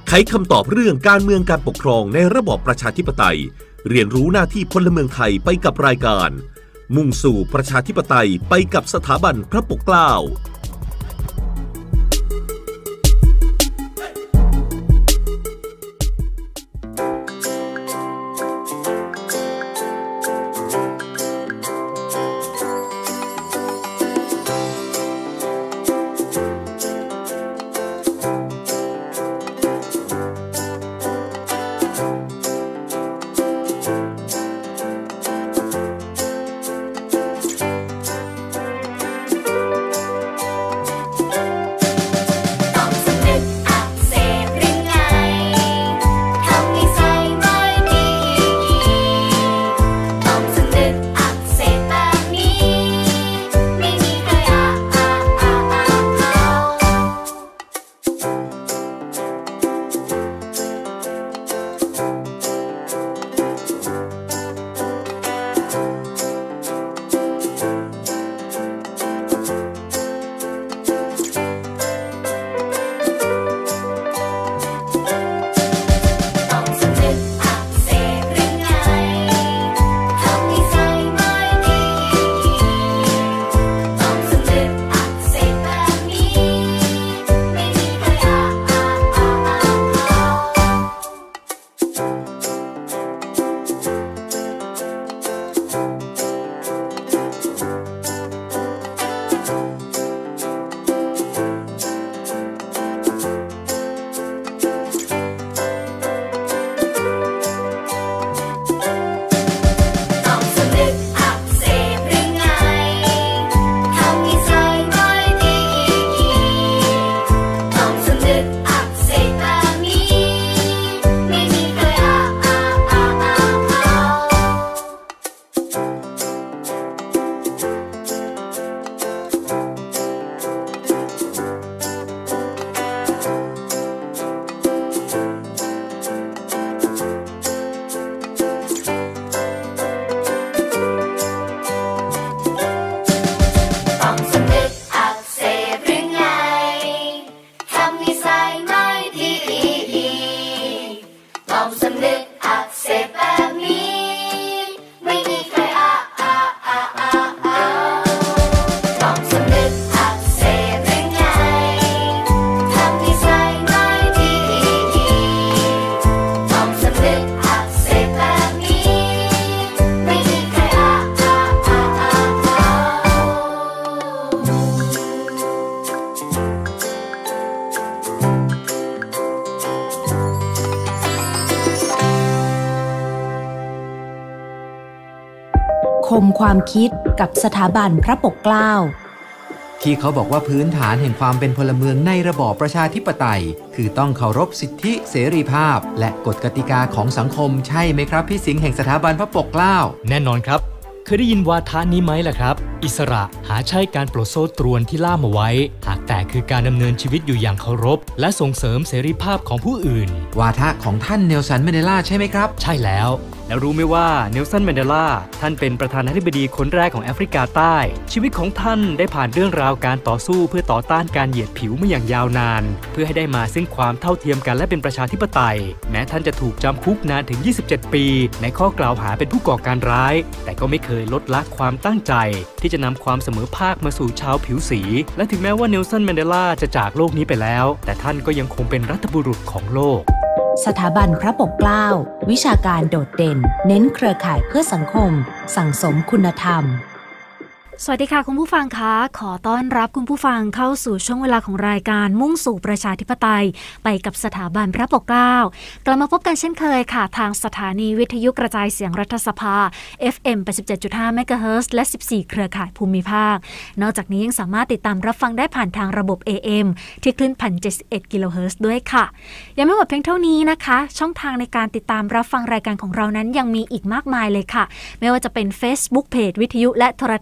ไขคำตอบเรื่องการเมืองการปกครองในระบอบประชาธิปไตยเรียนรู้หน้าที่พลเมืองไทยไปกับรายการมุ่งสู่ประชาธิปไตยไปกับสถาบันพระปกเกล้าคมความคิดกับสถาบันพระปกเกล้าที่เขาบอกว่าพื้นฐานแห่งความเป็นพลเมืองในระบอบประชาธิปไตยคือต้องเคารพสิทธิเสรีภาพและกฎกติกาของสังคมใช่ไหมครับพี่สิงห์แห่งสถาบันพระปกเกล้าแน่นอนครับเคยได้ยินวาทะนี้ไหมล่ะครับอิสระหาใช่การปลดโซ่ตรวนที่ล่ามเอาไว้หากแต่คือการดำเนินชีวิตอยู่อย่างเคารพและส่งเสริมเสรีภาพของผู้อื่นวาทะของท่านเนลสันแมนเดลาใช่ไหมครับใช่แล้วรู้ไหมว่าเนลสันแมนเดลาท่านเป็นประธานาธิบดีคนแรกของแอฟริกาใต้ชีวิตของท่านได้ผ่านเรื่องราวการต่อสู้เพื่อต่อต้านการเหยียดผิวมาอย่างยาวนานเพื่อให้ได้มาซึ่งความเท่าเทียมกันและเป็นประชาธิปไตยแม้ท่านจะถูกจำคุกนานถึง27ปีในข้อกล่าวหาเป็นผู้ก่อการร้ายแต่ก็ไม่เคยลดละความตั้งใจที่จะนำความเสมอภาคมาสู่ชาวผิวสีและถึงแม้ว่าเนลสันแมนเดลาจะจากโลกนี้ไปแล้วแต่ท่านก็ยังคงเป็นรัฐบุรุษของโลกสถาบันพระปกเกล้าวิชาการโดดเด่นเน้นเครือข่ายเพื่อสังคมสั่งสมคุณธรรมสวัสดีค่ะคุณผู้ฟังคะขอต้อนรับคุณผู้ฟังเข้าสู่ช่วงเวลาของรายการมุ่งสู่ประชาธิปไตยไปกับสถาบันพระปกเกล้ากลับมาพบกันเช่นเคยค่ะทางสถานีวิทยุกระจายเสียงรัฐสภา FM 87.5 เมกะเฮิรตซ์และ14เครือข่ายภูมิภาคนอกจากนี้ยังสามารถติดตามรับฟังได้ผ่านทางระบบ AM ที่คลื่น 1,071 กิโลเฮิรตซ์ด้วยค่ะยังไม่หมดเพียงเท่านี้นะคะช่องทางในการติดตามรับฟังรายการของเรานั้นยังมีอีกมากมายเลยค่ะไม่ว่าจะเป็น Facebook Page วิทยุและโทรทัศน์รัฐ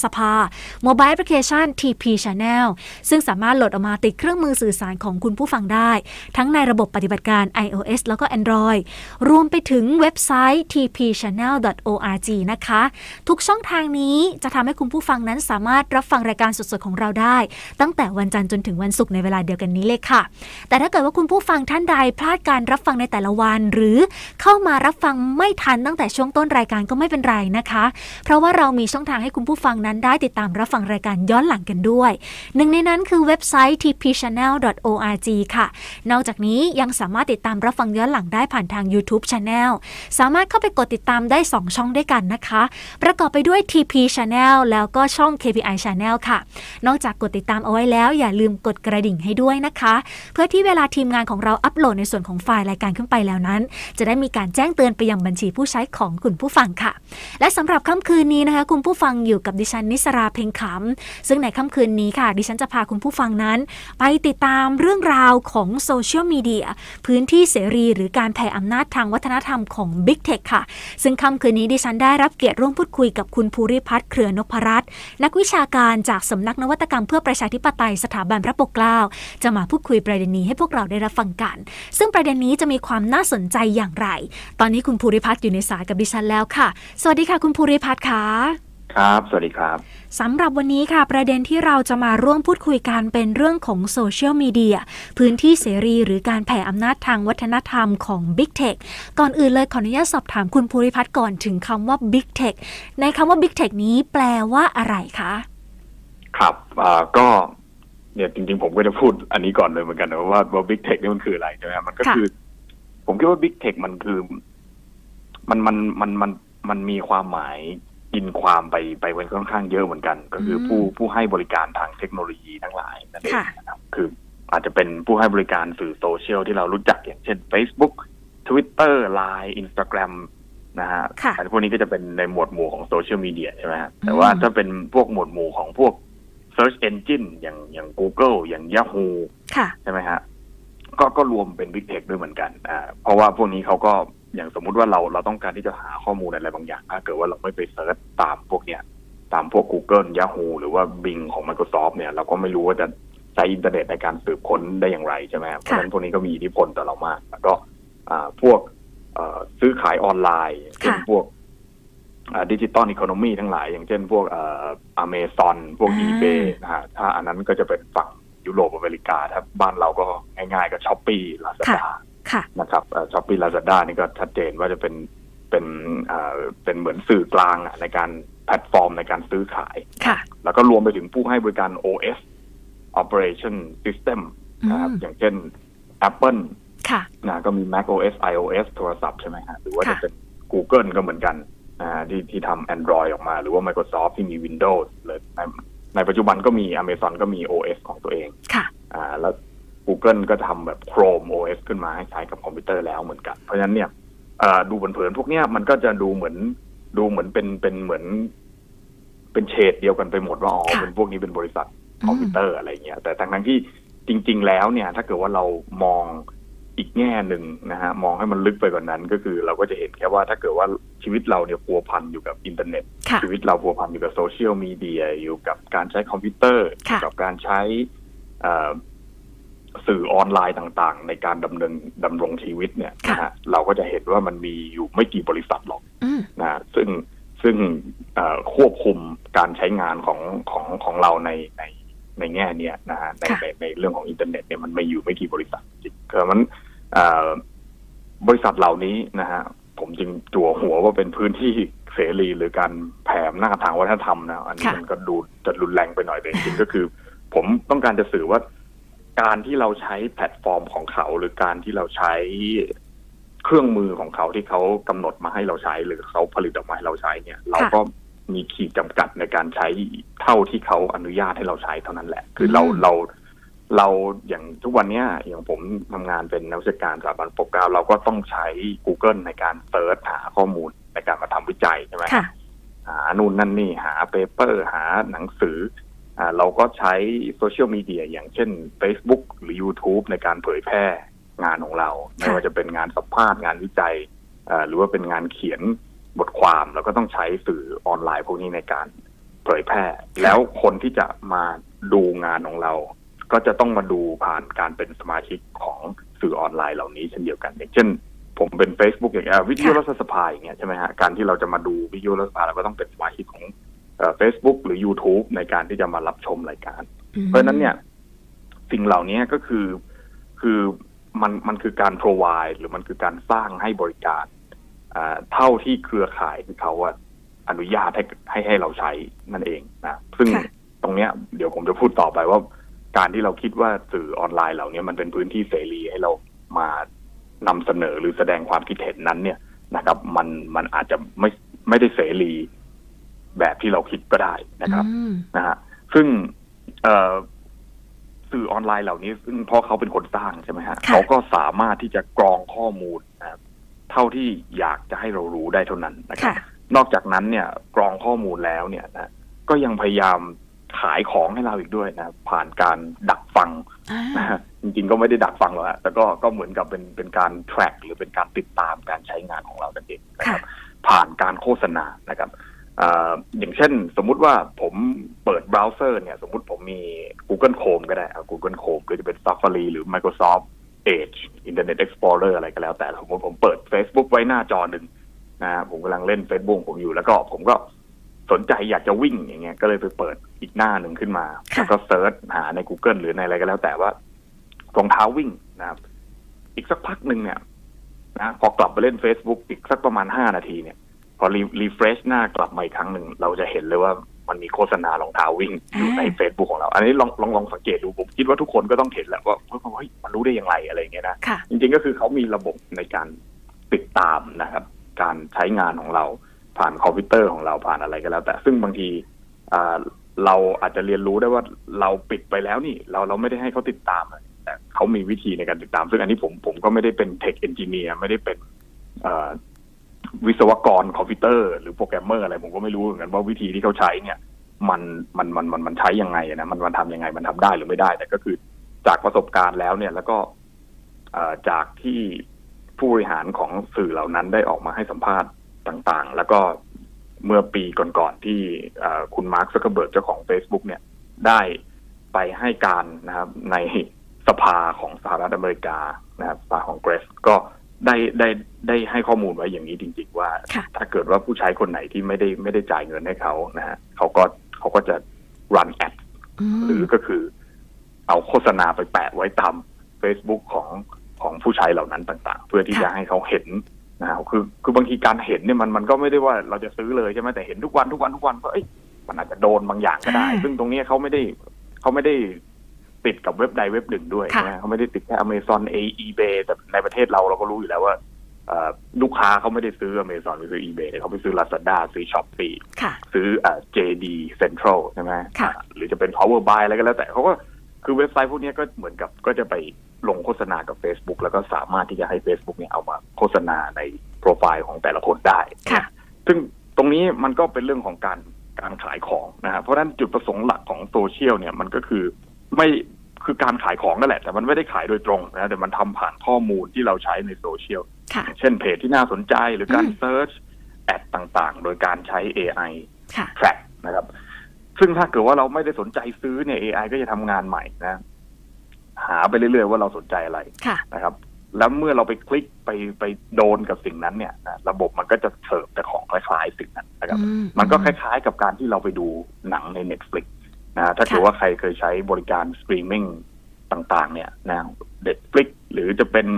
สภา Mobile Application TP Channel ซึ่งสามารถโหลดออกมาติดเครื่องมือสื่อสารของคุณผู้ฟังได้ทั้งในระบบปฏิบัติการ iOS แล้วก็ Android รวมไปถึงเว็บไซต์ tpchannel.org นะคะทุกช่องทางนี้จะทำให้คุณผู้ฟังนั้นสามารถรับฟังรายการสดๆของเราได้ตั้งแต่วันจันทร์จนถึงวันศุกร์ในเวลาเดียวกันนี้เลยค่ะแต่ถ้าเกิดว่าคุณผู้ฟังท่านใดพลาดการรับฟังในแต่ละวันหรือเข้ามารับฟังไม่ทันตั้งแต่ช่วงต้นรายการก็ไม่เป็นไรนะคะเพราะว่าเรามีช่องทางให้คุณผู้ฟังนั้นได้ติดตามรับฟังรายการย้อนหลังกันด้วยหนึ่งในนั้นคือเว็บไซต์ tpchannel.org ค่ะนอกจากนี้ยังสามารถติดตามรับฟังย้อนหลังได้ผ่านทาง YouTube Channel สามารถเข้าไปกดติดตามได้2ช่องด้วยกันนะคะประกอบไปด้วย TP Channel แล้วก็ช่อง KPI Channel ค่ะนอกจากกดติดตามเอาไว้แล้วอย่าลืมกดกระดิ่งให้ด้วยนะคะเพื่อที่เวลาทีมงานของเราอัปโหลดในส่วนของไฟล์รายการขึ้นไปแล้วนั้นจะได้มีการแจ้งเตือนไปยังบัญชีผู้ใช้ของคุณผู้ฟังค่ะและสำหรับค่ำคืนนี้นะคะคุณผู้ฟังอยู่กับดิฉันนิสราเพ็งขำซึ่งในค่ำคืนนี้ค่ะดิฉันจะพาคุณผู้ฟังนั้นไปติดตามเรื่องราวของโซเชียลมีเดียพื้นที่เสรีหรือการแผ่อำนาจทางวัฒนธรรมของ Big Tech ค่ะซึ่งค่ำคืนนี้ดิฉันได้รับเกียรติร่วมพูดคุยกับคุณภูริพัฒน์เครือนพรัตน์นักวิชาการจากสำนักนวัตกรรมเพื่อประชาธิปไตยสถาบันพระปกเกล้าจะมาพูดคุยประเด็นนี้ให้พวกเราได้รับฟังกันซึ่งประเด็นนี้จะมีความน่าสนใจอย่างไรตอนนี้คุณภูริพัฒน์อยู่ในสายกับดิฉันแล้วค่ะสวัสดีค่ะคุณภูริพัฒน์ค่ะครับสวัสดีครับสำหรับวันนี้ค่ะประเด็นที่เราจะมาร่วมพูดคุยกันเป็นเรื่องของโซเชียลมีเดียพื้นที่เสรีหรือการแผ่อำนาจทางวัฒนธรรมของ Big Tech ก่อนอื่นเลยขออนุญาตสอบถามคุณภูริพัฒน์ก่อนถึงคำว่า Big Tech ในคำว่า Big Tech นี้แปลว่าอะไรคะครับก็เนี่ยจริงๆผมก็จะพูดอันนี้ก่อนเลยเหมือนกันนะว่า Big Tech นี่มันคืออะไรใช่ไหมมันก็คือผมคิดว่า Big Tech มันคือมันมีความหมายกินความไปไว้ค่อนข้างเยอะเหมือนกันก็คือผู้ให้บริการทางเทคโนโลยีทั้งหลายนั่นเองนะครับคืออาจจะเป็นผู้ให้บริการสื่อโซเชียลที่เรารู้จักอย่างเช่น Facebook Twitter Line Instagram นะฮะอันพวกนี้ก็จะเป็นในหมวดหมู่ของโซเชียลมีเดียใช่ไหมฮะแต่ว่าถ้าเป็นพวกหมวดหมู่ของพวก Search Engine อย่าง Google อย่าง Yahoo ใช่ไหมฮะก็รวมเป็น Big Tech ด้วยเหมือนกันเพราะว่าพวกนี้เขาก็อย่างสมมุติว่าเราต้องการที่จะหาข้อมูลอะไรบางอย่างถ้าเกิดว่าเราไม่ไปเซิร์ชตามพวกเนี้ยตามพวก Google Yahoo หรือว่า Bing ของ Microsoft เนี่ยเราก็ไม่รู้ว่าจะใช้อินเทอร์เน็ตในการสืบค้นได้อย่างไรใช่ไหมเพราะฉะนั้นพวกนี้ก็มีอิทธิพลต่อเรามากแล้วก็พวกซื้อขายออนไลน์เช่นพวกดิจิตอลอีโคโนมีทั้งหลายอย่างเช่นพวกAmazon พวก eBay นะฮะถ้าอันนั้นก็จะเป็นฝั่งยุโรปอเมริกาถ้าบ้านเราก็ง่ายๆก็ Shopee Lazadaนะครับ Shopee Lazada นี่ก็ชัดเจนว่าจะเป็นเหมือนสื่อกลางในการแพลตฟอร์มในการซื้อขายแล้วก็รวมไปถึงผู้ให้บริการ OS Operation System นะครับอย่างเช่น Apple นะก็มี Mac OS iOS โทรศัพท์ใช่ไหมฮะหรือว่าจะเป็น Google ก็เหมือนกันที่ทำ Android ออกมาหรือว่า Microsoft ที่มี Windows เลยในปัจจุบันก็มี Amazon ก็มี OS ของตัวเองแล้ว Google ก็ทำแบบ Chrome OS ขึ้นมาให้ใช้กับคอมพิวเตอร์แล้วเหมือนกันเพราะฉะนั้นเนี่ยดูเผินๆพวกเนี้ยมันก็จะดูเหมือนเป็นเหมือนเป็นเฉดเดียวกันไปหมดว่าอ๋อเป็นพวกนี้เป็นบริษัทคอมพิวเตอร์อะไรเงี้ยแต่ทั้งที่จริงๆแล้วเนี่ยถ้าเกิดว่าเรามองอีกแง่หนึ่งนะฮะมองให้มันลึกไปกว่านั้นก็คือเราก็จะเห็นแค่ว่าถ้าเกิดว่าชีวิตเราเนี่ยพัวพันอยู่กับอินเทอร์เน็ตชีวิตเราพัวพันอยู่กับโซเชียลมีเดียอยู่กับการใช้คอมพิวเตอร์กับการใช้สื่อออนไลน์ต่างๆในการดำรงชีวิตเนี่ยนะฮะเราก็จะเห็นว่ามันมีอยู่ไม่กี่บริษัทหรอกนะซึ่งควบคุมการใช้งานของเราในแง่เนี้ยนะฮะในเรื่องของอินเทอร์เน็ตเนี่ยมันไม่อยู่ไม่กี่บริษัทจริงคือมันบริษัทเหล่านี้นะฮะผมจึงจั่วหัวว่าเป็นพื้นที่เสรีหรือการแผ่อำนาจทางวัฒนธรรมนะอันนี้มันก็ดูจะรุนแรงไปหน่อยแต่จริงๆก็คือผมต้องการจะสื่อว่าการที่เราใช้แพลตฟอร์มของเขาหรือการที่เราใช้เครื่องมือของเขาที่เขากำหนดมาให้เราใช้หรือเขาผลิตออกมาให้เราใช้เนี่ยเราก็มีขีดจำกัดในการใช้เท่าที่เขาอนุญาตให้เราใช้เท่านั้นแหละคือเราอย่างทุกวันนี้อย่างผมทำงานเป็นนักวิชาการสถาบันปกเกล้าเราก็ต้องใช้ Google ในการเสิร์ชหาข้อมูลในการมาทำวิจัยใช่ไหมหานู่นนั่นนี่หาเปเปอร์หาหนังสือเราก็ใช้โซเชียลมีเดียอย่างเช่น Facebook หรือ YouTube ในการเผยแพร่งานของเราไม่ว่าจะเป็นงานสัมภาษณ์งานวิจัยหรือว่าเป็นงานเขียนบทความเราก็ต้องใช้สื่อออนไลน์พวกนี้ในการเผยแพร่แล้วคนที่จะมาดูงานของเราก็จะต้องมาดูผ่านการเป็นสมาชิกของสื่อออนไลน์เหล่านี้เช่นเดียวกันอย่างเช่นผมเป็น Facebook อย่างวิทยุรัฐสภาอย่างเงี้ยใช่ไหมฮะการที่เราจะมาดูวิทยุรัฐสภาเราก็ต้องเป็นสมาชิกของFacebook หรือ YouTube ในการที่จะมารับชมรายการเพราะฉะนั้นเนี่ยสิ่งเหล่านี้ก็คือมันคือการ provide หรือมันคือการสร้างให้บริการเท่าที่เครือข่ายที่เขาอนุญาตให้เราใช้นั่นเองนะซึ่งตรงเนี้ยเดี๋ยวผมจะพูดต่อไปว่าการที่เราคิดว่าสื่อออนไลน์เหล่านี้มันเป็นพื้นที่เสรีให้เรามานำเสนอหรือแสดงความคิดเห็นนั้นเนี่ยนะครับมันอาจจะไม่ได้เสรีแบบที่เราคิดก็ได้นะครับนะฮะซึ่งสื่อออนไลน์เหล่านี้ซึ่งเพราะเขาเป็นคนสร้างใช่ไหมฮะเขาก็สามารถที่จะกรองข้อมูลนะเท่าที่อยากจะให้เรารู้ได้เท่านั้นนะครับนอกจากนั้นเนี่ยกรองข้อมูลแล้วเนี่ยนะก็ยังพยายามขายของให้เราอีกด้วยนะผ่านการดักฟังนะจริงๆก็ไม่ได้ดักฟังหรอกแต่ก็เหมือนกับเป็นการ track หรือเป็นการติดตามการใช้งานของเรานั่นเองนะครับผ่านการโฆษณานะครับอย่างเช่นสมมุติว่าผมเปิดเบราว์เซอร์เนี่ยสมมุติผมมี Google Chrome ก็ได้ Google Chrome หรือจะเป็น Safari หรือ Microsoft Edge Internet Explorer อะไรก็แล้วแต่สมมติผมเปิด Facebook ไว้หน้าจอหนึ่งนะผมกำลังเล่น Facebook ผมอยู่แล้วก็ผมก็สนใจอยากจะวิ่งอย่างเงี้ยก็เลยไปเปิดอีกหน้าหนึ่งขึ้นมาแล้วก็เซิร์ชหาใน Google หรือในอะไรก็แล้วแต่ว่ารองเท้าวิ่งนะครับอีกสักพักหนึ่งเนี่ยนะพอกลับไปเล่น Facebook อีกสักประมาณ5 นาทีเนี่ยพอรีเฟรชหน้ากลับมาอีกครั้งหนึ่งเราจะเห็นเลยว่ามันมีโฆษณารองเท้าวิ่งอยู่ใน Facebook ของเราอันนี้ลองสังเกตดูผมคิดว่าทุกคนก็ต้องเห็นแหละว่าเฮ้ยมันรู้ได้อย่างไรอะไรอย่างเงี้ยนะจริงๆก็คือเขามีระบบในการติดตามนะครับการใช้งานของเราผ่านคอมพิวเตอร์ของเราผ่านอะไรก็แล้วแต่ซึ่งบางทีเราอาจจะเรียนรู้ได้ว่าเราปิดไปแล้วนี่เราไม่ได้ให้เขาติดตามแต่เขามีวิธีในการติดตามซึ่งอันนี้ผมก็ไม่ได้เป็นเทคเอนจิเนียร์ไม่ได้เป็นวิศวกรคอมพิวเตอร์หรือโปรแกรมเมอร์อะไรผมก็ไม่รู้เหมือนกันว่าวิธีที่เขาใช้เนี่ยมันใช้ยังไงนะมันทำยังไงมันทำได้หรือไม่ได้แต่ก็คือจากประสบการณ์แล้วเนี่ยแล้วก็จากที่ผู้บริหารของสื่อเหล่านั้นได้ออกมาให้สัมภาษณ์ต่างๆแล้วก็เมื่อปีก่อนๆที่คุณมาร์ค ซักเคอร์เบิร์กเจ้าของ Facebook เนี่ยได้ไปให้การนะครับในสภาของสหรัฐอเมริกานะครับสภาคองเกรสก็ได้ให้ข้อมูลไว้อย่างนี้จริงๆว่าถ้าเกิดว่าผู้ใช้คนไหนที่ไม่ได้จ่ายเงินให้เขานะฮะเขาก็จะ run ad หรือก็คือเอาโฆษณาไปแปะไว้ตาม Facebook ของผู้ใช้เหล่านั้นต่างๆเพื่อที่จะให้เขาเห็นนะคือบางทีการเห็นเนี่ยมันก็ไม่ได้ว่าเราจะซื้อเลยใช่ไหมแต่เห็นทุกวันก็มันอาจจะโดนบางอย่างก็ได้ซึ่งตรงนี้เขาไม่ได้ติดกับเว็บใดเว็บหนึ่งด้วยนะเขาไม่ได้ติดแค่ Amazon eBay แต่ในประเทศเราก็รู้อยู่แล้วว่าลูกค้าเขาไม่ได้ซื้อ Amazon หรือซื้อ eBay เขาไปซื้อ Lazada ซื้อ Shopee ซื้อJD Central ใช่ไหมหรือจะเป็น Power Buy อะไรก็แล้วแต่เขาก็คือเว็บไซต์พวกนี้ก็เหมือนกับก็จะไปลงโฆษณากับ Facebook แล้วก็สามารถที่จะให้ Facebook เนี่ยเอามาโฆษณาในโปรไฟล์ของแต่ละคนได้ซึ่งตรงนี้มันก็เป็นเรื่องของการขายของนะครับเพราะฉะนั้นจุดประสงค์หลักของโซเชียลเนี่ยมันก็คือไม่คือการขายของนั่นแหละแต่มันไม่ได้ขายโดยตรงนะแต่มันทำผ่านข้อมูลที่เราใช้ในโซเชียลเช่นเพจที่น่าสนใจหรือการเซิร์ชแอดต่างๆโดยการใช้ AI track นะครับซึ่งถ้าเกิดว่าเราไม่ได้สนใจซื้อเนี่ย AI ก็จะทำงานใหม่นะหาไปเรื่อยๆว่าเราสนใจอะไรนะครับแล้วเมื่อเราไปคลิกไปโดนกับสิ่งนั้นเนี่ยนะระบบมันก็จะเสิร์ฟแต่ของคล้ายๆสิ่งนั้นนะครับมันก็คล้ายๆกับการที่เราไปดูหนังใน Netflix นะถ้าเกิดว่าใครเคยใช้บริการสตรีมมิ่งต่างๆเนี่ยนะ Netflix หรือจะเป็น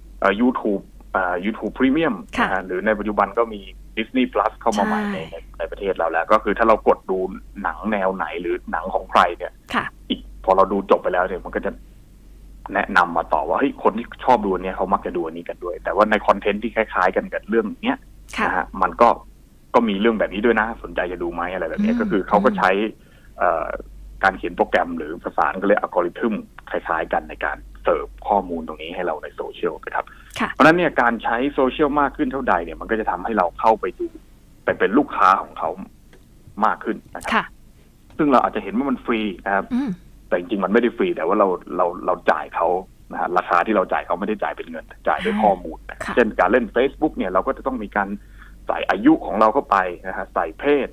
YouTube Premium นะฮะหรือในปัจจุบันก็มี Disney Plus เข้ามาใหม่ในประเทศเราแล้วก็คือถ้าเรากดดูหนังแนวไหนหรือหนังของใครเนี่ยอีกพอเราดูจบไปแล้วเนี่ยมันก็จะแนะนำมาต่อว่าเฮ้ยคนที่ชอบดูเนี่ยเขามักจะดูอันนี้กันด้วยแต่ว่าในคอนเทนต์ที่คล้ายๆกันกับเรื่องเนี้ยนะฮะมันก็มีเรื่องแบบนี้ด้วยนะสนใจจะดูไหมอะไรแบบนี้ก็คือเขาก็ใช้การเขียนโปรแกรมหรือภาษาก็เรียกอัลกอริทึมคล้ายๆกันในการเสิร์ฟข้อมูลตรงนี้ให้เราในโซเชียลนะครับเพราะฉะนั้นเนี่ยการใช้โซเชียลมากขึ้นเท่าใดเนี่ยมันก็จะทำให้เราเข้าไปดูเป็นลูกค้าของเขามากขึ้นนะครับซึ่งเราอาจจะเห็นว่ามันฟรีนะครับแต่จริงๆมันไม่ได้ฟรีแต่ว่าเราจ่ายเขานะฮะราคาที่เราจ่ายเขาไม่ได้จ่ายเป็นเงินจ่ายด้วยข้อมูลเช่นการเล่น Facebook เนี่ยเราก็จะต้องมีการใส่อายุของเราเข้าไปนะฮะใส่เพศใ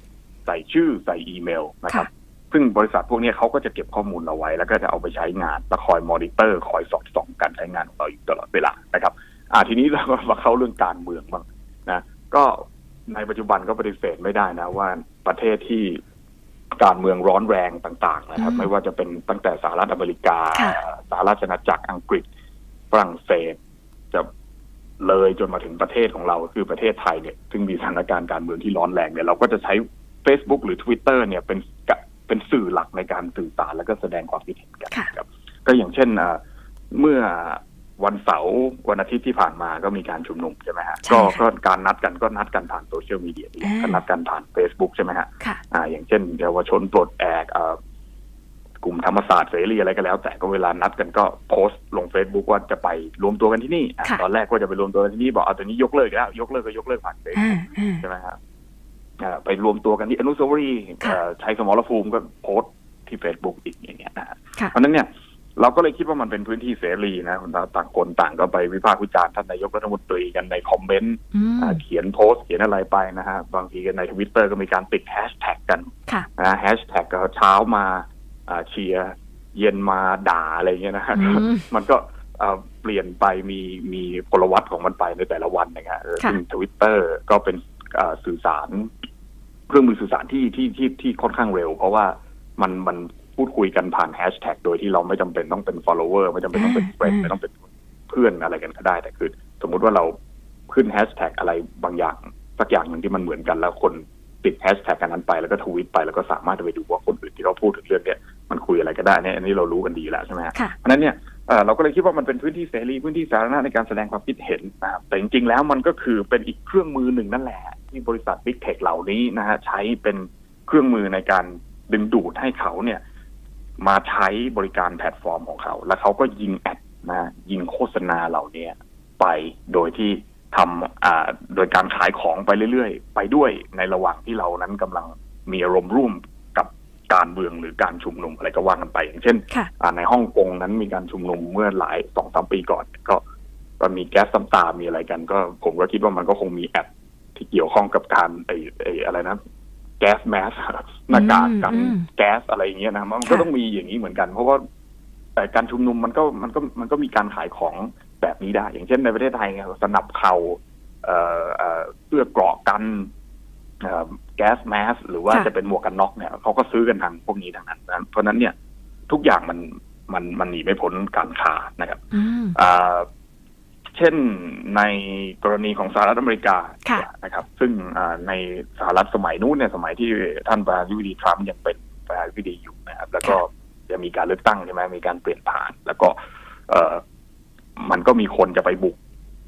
ใส่ชื่อใส่อีเมลนะครับซึ่งบริษัทพวกนี้เขาก็จะเก็บข้อมูลเราไว้แล้วก็จะเอาไปใช้งานและคอยมอนิเตอร์คอยสอดส่องการใช้งานของเราอยู่ตลอดเวลานะครับทีนี้เราก็มาเข้าเรื่องการเมืองบ้างนะก็ในปัจจุบันก็ปฏิเสธไม่ได้นะว่าประเทศที่การเมืองร้อนแรงต่างๆนะครับไม่ว่าจะเป็นตั้งแต่สหรัฐอเมริกาสหราชอาณาจักรอังกฤษฝรั่งเศสจะเลยจนมาถึงประเทศของเราคือประเทศไทยเนี่ยซึ่งมีสถานการณ์การเมืองที่ร้อนแรงเนี่ยเราก็จะใช้ Facebook หรือ Twitter เนี่ยเป็นสื่อหลักในการสื่อสารแล้วก็แสดงความคิดเห็นกันครับก็อย่างเช่นเมื่อวันเสาร์วันอาทิตย์ที่ผ่านมาก็มีการชุมนุมใช่ไหมฮะก็การนัดกันผ่านโซเชียลมีเดียก็นัดกันผ่าน Facebook ใช่ไหมฮะอย่างเช่นเยาวชนปลดแอกกลุ่มธรรมศาสตร์เสรีอะไรก็แล้วแต่ก็เวลานัดกันก็โพสต์ลง Facebook ว่าจะไปรวมตัวกันที่นี่ตอนแรกก็จะไปรวมตัวกันที่นี่บอกเอาตอนนี้ยกเลิกแล้วยกเลิกผ่าน Facebook ใช่ไหมครับไปรวมตัวกันที่อนุสาวรีย์ชัยสมรภูมิก็โพสต์ที่ Facebook อีกอย่างเงี้ยนะเพราะนั้นเนี่ยเราก็เลยคิดว่ามันเป็นพื้นที่เสรีนะต่างคนต่างก็ไปวิพากษ์วิจารณ์ท่านนายกรัฐมนตรีกันในคอมเมนต์เขียนโพสต์เขียนอะไรไปนะฮะบางทีกันใน Twitter ก็มีการติดแฮชแท็กกันนะแฮชแท็กก็เช้ามาเชียร์เย็นมาด่าอะไรเงี้ยนะฮะมันก็เปลี่ยนไปมีพลวัตของมันไปในแต่ละวันนะครับซึ่ง Twitter ก็เป็นสื่อสารเครื่องมือสื่อสารที่ค่อนข้างเร็วเพราะว่ามันพูดคุยกันผ่านแฮชแท็กโดยที่เราไม่จำเป็นต้องเป็น follower ไม่จำเป็นต้องเป็น friend ไม่ต้องเป็นเพื่อนอะไรกันก็ได้แต่คือสมมุติว่าเราขึ้นแฮชแท็กอะไรบางอย่างสักอย่างหนึ่งที่มันเหมือนกันแล้วคนติดแฮชแท็กกันนั้นไปแล้วก็ทวีตไปแล้วก็สามารถจะไปดูว่าคนอื่นที่เขาพูดถึงเรื่องนี้มันคุยอะไรก็ได้เนี่ยอันนี้เรารู้กันดีแล้วใช่ไหมเพราะนั้นเนี่ยเราก็เลยคิดว่ามันเป็นพื้นที่เสรีพื้นที่สาธารณะในการแสดงความคิดเห็นนะครับแต่จริงๆแล้วมันก็คือเป็นอีกเครื่องมือหนึ่งนั่นแหละที่บริษัท Big Tech เหล่านี้นะฮะใช้เป็นเครื่องมือในการดึงดูดให้เขาเนี่ยมาใช้บริการแพลตฟอร์มของเขาแล้วเขาก็ยิงแอดนะยิงโฆษณาเหล่านี้ไปโดยที่ทำโดยการขายของไปเรื่อยๆไปด้วยในระหว่างที่เรานั้นกำลังมีอารมณ์ร่วมกับการเมืองหรือการชุมนุมอะไรก็ว่ากันไปอย่างเช่นในฮ่องกงนั้นมีการชุมนุมเมื่อหลาย 2-3 ปีก่อนก็มีแก๊สน้ำตามีอะไรกันก็ผมก็คิดว่ามันก็คงมีแอดที่เกี่ยวข้องกับการอะไรนะแก๊สแมสหน้ากากกันแก๊สอะไรอย่างเงี้ยนะมันก็ต้องมีอย่างนี้เหมือนกันเพราะว่าการชุมนุมมันก็มีการขายของแบบนี้ได้อย่างเช่นในประเทศไทยสนับเข่าเสื้อเกราะกันแก๊สแมสหรือว่าจะเป็นหมวกกันน็อกเนี่ยเขาก็ซื้อกันทางพวกนี้ทางนั้นเพราะนั้นเนี่ยทุกอย่างมันหนีไม่พ้นการค้านะครับเช่นในกรณีของสหรัฐอเมริกานะครับซึ่งในสหรัฐสมัยนู้นเนี่ยสมัยที่ท่านประธานาธิบดีทรัมป์ยังเป็นประธานาธิบดีอยู่นะครับแล้วก็จะมีการเลือกตั้งใช่ไหมมีการเปลี่ยนผ่านแล้วก็มันก็มีคนจะไปบุก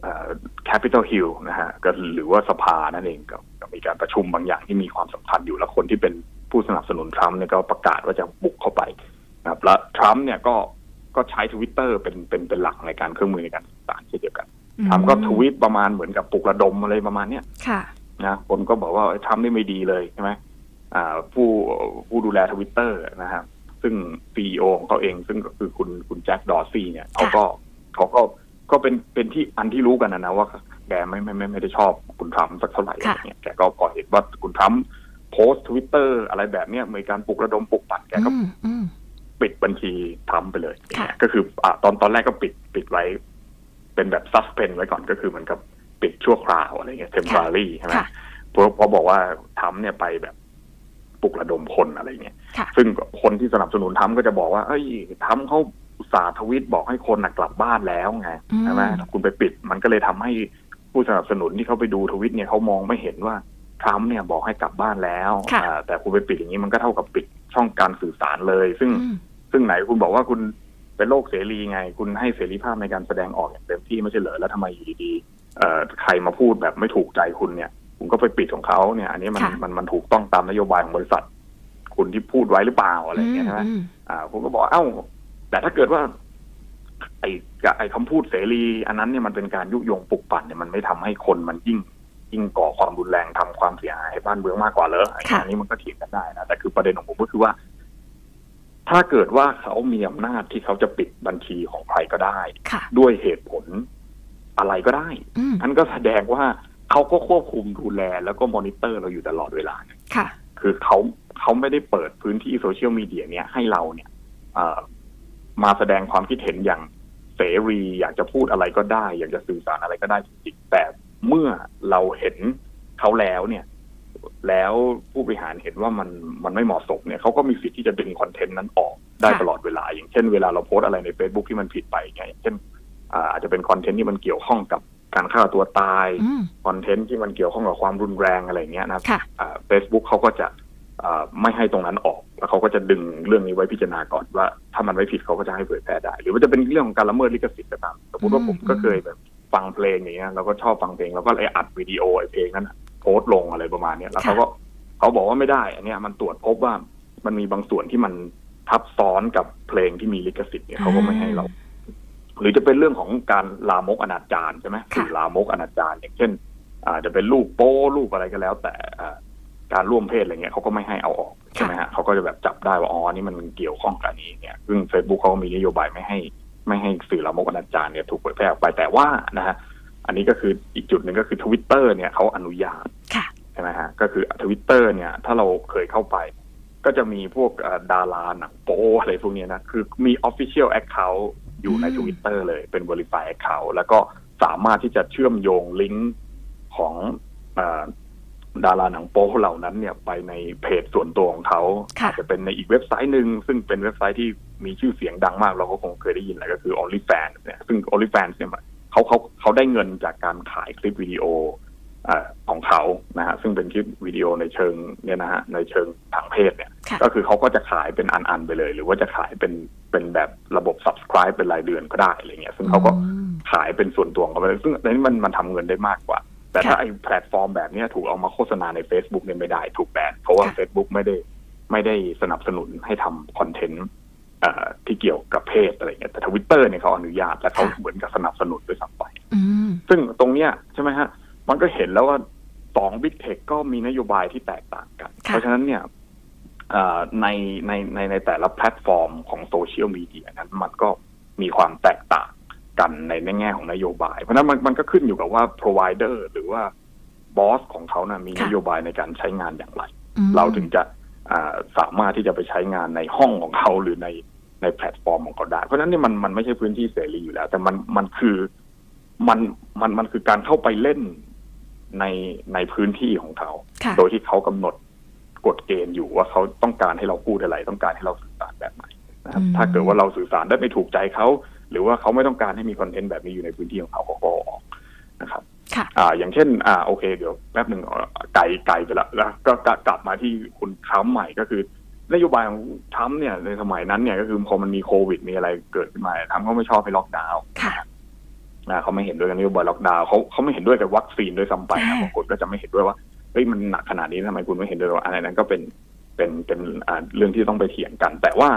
Capitol Hill นะฮะก็หรือว่าสภานั่นเองก็มีการประชุมบางอย่างที่มีความสำคัญอยู่แล้วคนที่เป็นผู้สนับสนุนทรัมป์เนี่ยก็ประกาศว่าจะบุกเข้าไปนะครับแล้วทรัมป์เนี่ยก็ใช้ Twitter เป็นหลักในการเครื่องมือในการสื่อสารเช่นเดียวกันทรัมป์ก็ทวีตประมาณเหมือนกับปลุกระดมอะไรประมาณเนี้ยนะคนก็บอกว่าทรัมป์นี่ไม่ดีเลยใช่ไหมผู้ดูแล Twitter นะฮะซึ่ง CEO ของเขาเองซึ่งก็คือคุณแจ็คดอร์ซี่เนี่ยเขาก็เป็นที่อันที่รู้กันนะว่าแกไม่ได้ชอบคุณทรัมป์สักเท่าไหร่อะไรเงี้ยแกก็พอเห็นว่าคุณทรัมป์โพสต์ Twitter อะไรแบบเนี้ยมีการปลุกระดมปลุกปั่นแกก็ปิดบัญชีทรัมป์ไปเลยก็คือตอนแรกก็ปิดไว้เป็นแบบซัสเพนไว้ก่อนก็คือเหมือนกับปิดชั่วคราวอะไรเงี้ย temporary ใช่ไหมเพราะบอกว่าทรัมป์เนี่ยไปแบบปลุกระดมคนอะไรเงี้ยซึ่งคนที่สนับสนุนทรัมป์ก็จะบอกว่าทรัมป์เขาอุตสาห์ทวีตบอกให้คนกลับบ้านแล้วไงใช่ไหมคุณไปปิดมันก็เลยทำให้ผู้สนับสนุนที่เขาไปดูทวีตเนี่ยเขามองไม่เห็นว่าทรัมป์เนี่ยบอกให้กลับบ้านแล้วแต่คุณไปปิดอย่างนี้มันก็เท่ากับปิดช่องการสื่อสารเลยซึ่งไหนคุณบอกว่าคุณเป็นโลกเสรีไงคุณให้เสรีภาพในการแสดงออกอย่างเต็มที่ไม่ใช่เหรอแล้วทำไมอยู่ดีๆใครมาพูดแบบไม่ถูกใจคุณเนี่ยคุณก็ไปปิดของเขาเนี่ยอันนี้มันถูกต้องตามนโยบายของบริษัทคุณที่พูดไว้หรือเปล่าอะไรอย่างเงี้ยใช่ไหมผมก็บอกแต่ถ้าเกิดว่าไอ้คำพูดเสรีอันนั้นเนี่ยมันเป็นการยุยงปลุกปั่นเนี่ยมันไม่ทำให้คนมันยิ่งก่อความรุนแรงทำความเสียหายให้บ้านเมืองมากกว่าเหรออันนี้มันก็เถียงกันได้นะแต่คือประเด็นของผมก็คือว่าถ้าเกิดว่าเขามีอำนาจที่เขาจะปิดบัญชีของใครก็ได้ด้วยเหตุผลอะไรก็ได้อันก็แสดงว่าเขาก็ควบคุมดูแลแล้วก็มอนิเตอร์เราอยู่ตลอดเวลาคือเขาไม่ได้เปิดพื้นที่โซเชียลมีเดียเนี่ยให้เราเนี่ยมาแสดงความคิดเห็นอย่างเสรีอยากจะพูดอะไรก็ได้อยากจะสื่อสารอะไรก็ได้จริงๆแต่เมื่อเราเห็นเขาแล้วเนี่ยแล้วผู้บริหารเห็นว่ามันไม่เหมาะสมเนี่ยเขาก็มีสิทธิ์ที่จะดึงคอนเทนต์นั้นออกได้ตลอดเวลาอย่างเช่นเวลาเราโพสอะไรใน Facebook ที่มันผิดไปไงเช่นอาจจะเป็นคอนเทนต์ที่มันเกี่ยวข้องกับการฆ่าตัวตายคอนเทนต์ที่มันเกี่ยวข้องกับความรุนแรงอะไรเงี้ยนะFacebook เขาก็จะไม่ให้ตรงนั้นออกแล้วเขาก็จะดึงเรื่องนี้ไว้พิจารณาก่อนว่าถ้ามันไม่ผิดเขาก็จะให้เผยแพร่ได้หรือว่าจะเป็นเรื่องของการละเมิดลิขสิทธิ์ก็ตามสมมติว่าผมก็เคยแบบฟังเพลงอย่างเงี้ยเราก็ชอบฟังเพลงแล้วก็เลยอัดวิดีโอไอ้เพลงนั้นโพสต์ลงอะไรประมาณนี้แล้วเขาบอกว่าไม่ได้อันนี้มันตรวจพบว่ามันมีบางส่วนที่มันทับซ้อนกับเพลงที่มีลิขสิทธิ์เนี่ยเขาก็ไม่ให้เราหรือจะเป็นเรื่องของการลามกอนาจารใช่ไหมคือลามกอนาจารอย่างเช่นจะเป็นรูปโป้รูปอะไรก็แล้วแต่การร่วมเพศอะไรเงี้ยเขาก็ไม่ให้เอาออกใช่ไหมฮะเขาก็จะแบบจับได้ว่าอ๋อนี่มันเกี่ยวข้องกับนี้เนี่ยซึ่ง Facebook เขาก็มีนโยบายไม่ให้สื่อลามกอนาจารเนี่ยถูกเผยแพร่ออกไปแต่ว่านะฮะอันนี้ก็คืออีกจุดหนึ่งก็คือ Twitter เนี่ยเขาอนุญาตใช่ไหมฮะก็คือ Twitter เนี่ยถ้าเราเคยเข้าไปก็จะมีพวกดาราหนังโป๊อะไรพวกนี้นะคือมี Official Account อยู่ใน Twitter เลยเป็น Verify Account แล้วก็สามารถที่จะเชื่อมโยงลิงก์ของดาราหนังโป๊เหล่านั้นเนี่ยไปในเพจส่วนตัวของเขาอาจจะเป็นในอีกเว็บไซต์หนึ่งซึ่งเป็นเว็บไซต์ที่มีชื่อเสียงดังมากเราก็คงเคยได้ยินแหละก็คือ OnlyFans เนี่ยซึ่ง OnlyFans เนี่ยเขาได้เงินจากการขายคลิปวิดีโอของเขานะฮะซึ่งเป็นคลิปวิดีโอในเชิงเนี่ยนะฮะในเชิงทางเพศเนี่ยก็คือเขาก็จะขายเป็นอันๆไปเลยหรือว่าจะขายเป็นแบบระบบ subscribe เป็นรายเดือนก็ได้อะไรเงี้ยซึ่งเขาก็ขายเป็นส่วนตัวของเขาไปเลยซึ่งอันนี้มันทำเงินได้มากกว่าแต่ถ้าไอ้แพลตฟอร์มแบบนี้ถูกเอามาโฆษณาใน Facebook เนี่ยไม่ได้ถูกแบนเพราะว่า Facebook ไม่ได้สนับสนุนให้ทำคอนเทนต์ที่เกี่ยวกับเพศอะไรเงี้ยแต่ Twitter เนี่ยเขาอนุญาตและเขาเหมือนกับสนับสนุนด้วยซ้ำไปซึ่งตรงเนี้ยใช่ไหมฮะมันก็เห็นแล้วว่า2 Big Tech ก็มีนโยบายที่แตกต่างกันเพราะฉะนั้นเนี่ยในแต่ละแพลตฟอร์มของโซเชียลมีเดียนั้นมันก็มีความแตกต่างกันในแง่ของนโยบายเพราะนั้นมันก็ขึ้นอยู่กับว่า provider หรือว่าบอสของเขานะมีนโยบายในการใช้งานอย่างไรเราถึงจะสามารถที่จะไปใช้งานในห้องของเขาหรือในแพลตฟอร์มของเขาได้เพราะฉะนั้นนี่มันไม่ใช่พื้นที่เสรีอยู่แล้วแต่มันคือการเข้าไปเล่นในพื้นที่ของเขาโดยที่เขากำหนดกฎเกณฑ์อยู่ว่าเขาต้องการให้เราพูดอะไรต้องการให้เราสื่อสารแบบไหนนะครับถ้าเกิดว่าเราสื่อสารได้ไม่ถูกใจเขาหรือว่าเขาไม่ต้องการให้มีคอนเทนต์แบบนี้อยู่ในพื้นที่ของเขาก็ออกนะครับอย่างเช่นโอเคเดี๋ยวแป๊บหนึ่งไกลไปแล้วก็กลับมาที่คุณทรัมป์ใหม่ก็คือนโยบายของทรัมป์เนี่ยในสมัยนั้นเนี่ยก็คือพอมันมีโควิดมีอะไรเกิดขึ้นมาทรัมป์เขาไม่ชอบให้ล็อกดาวน์เขาไม่เห็นด้วยกับนโยบายล็อกดาวน์เขาไม่เห็นด้วยกับวัคซีนด้วยซ้ำไปบางคนก็จะไม่เห็นด้วยว่าเฮ้ยมันหนักขนาดนี้ทำไมคุณไม่เห็นด้วยว่าอะไรนั้นก็เป็นเรื่องที่ต้องไปเถียงกันแต่ว่า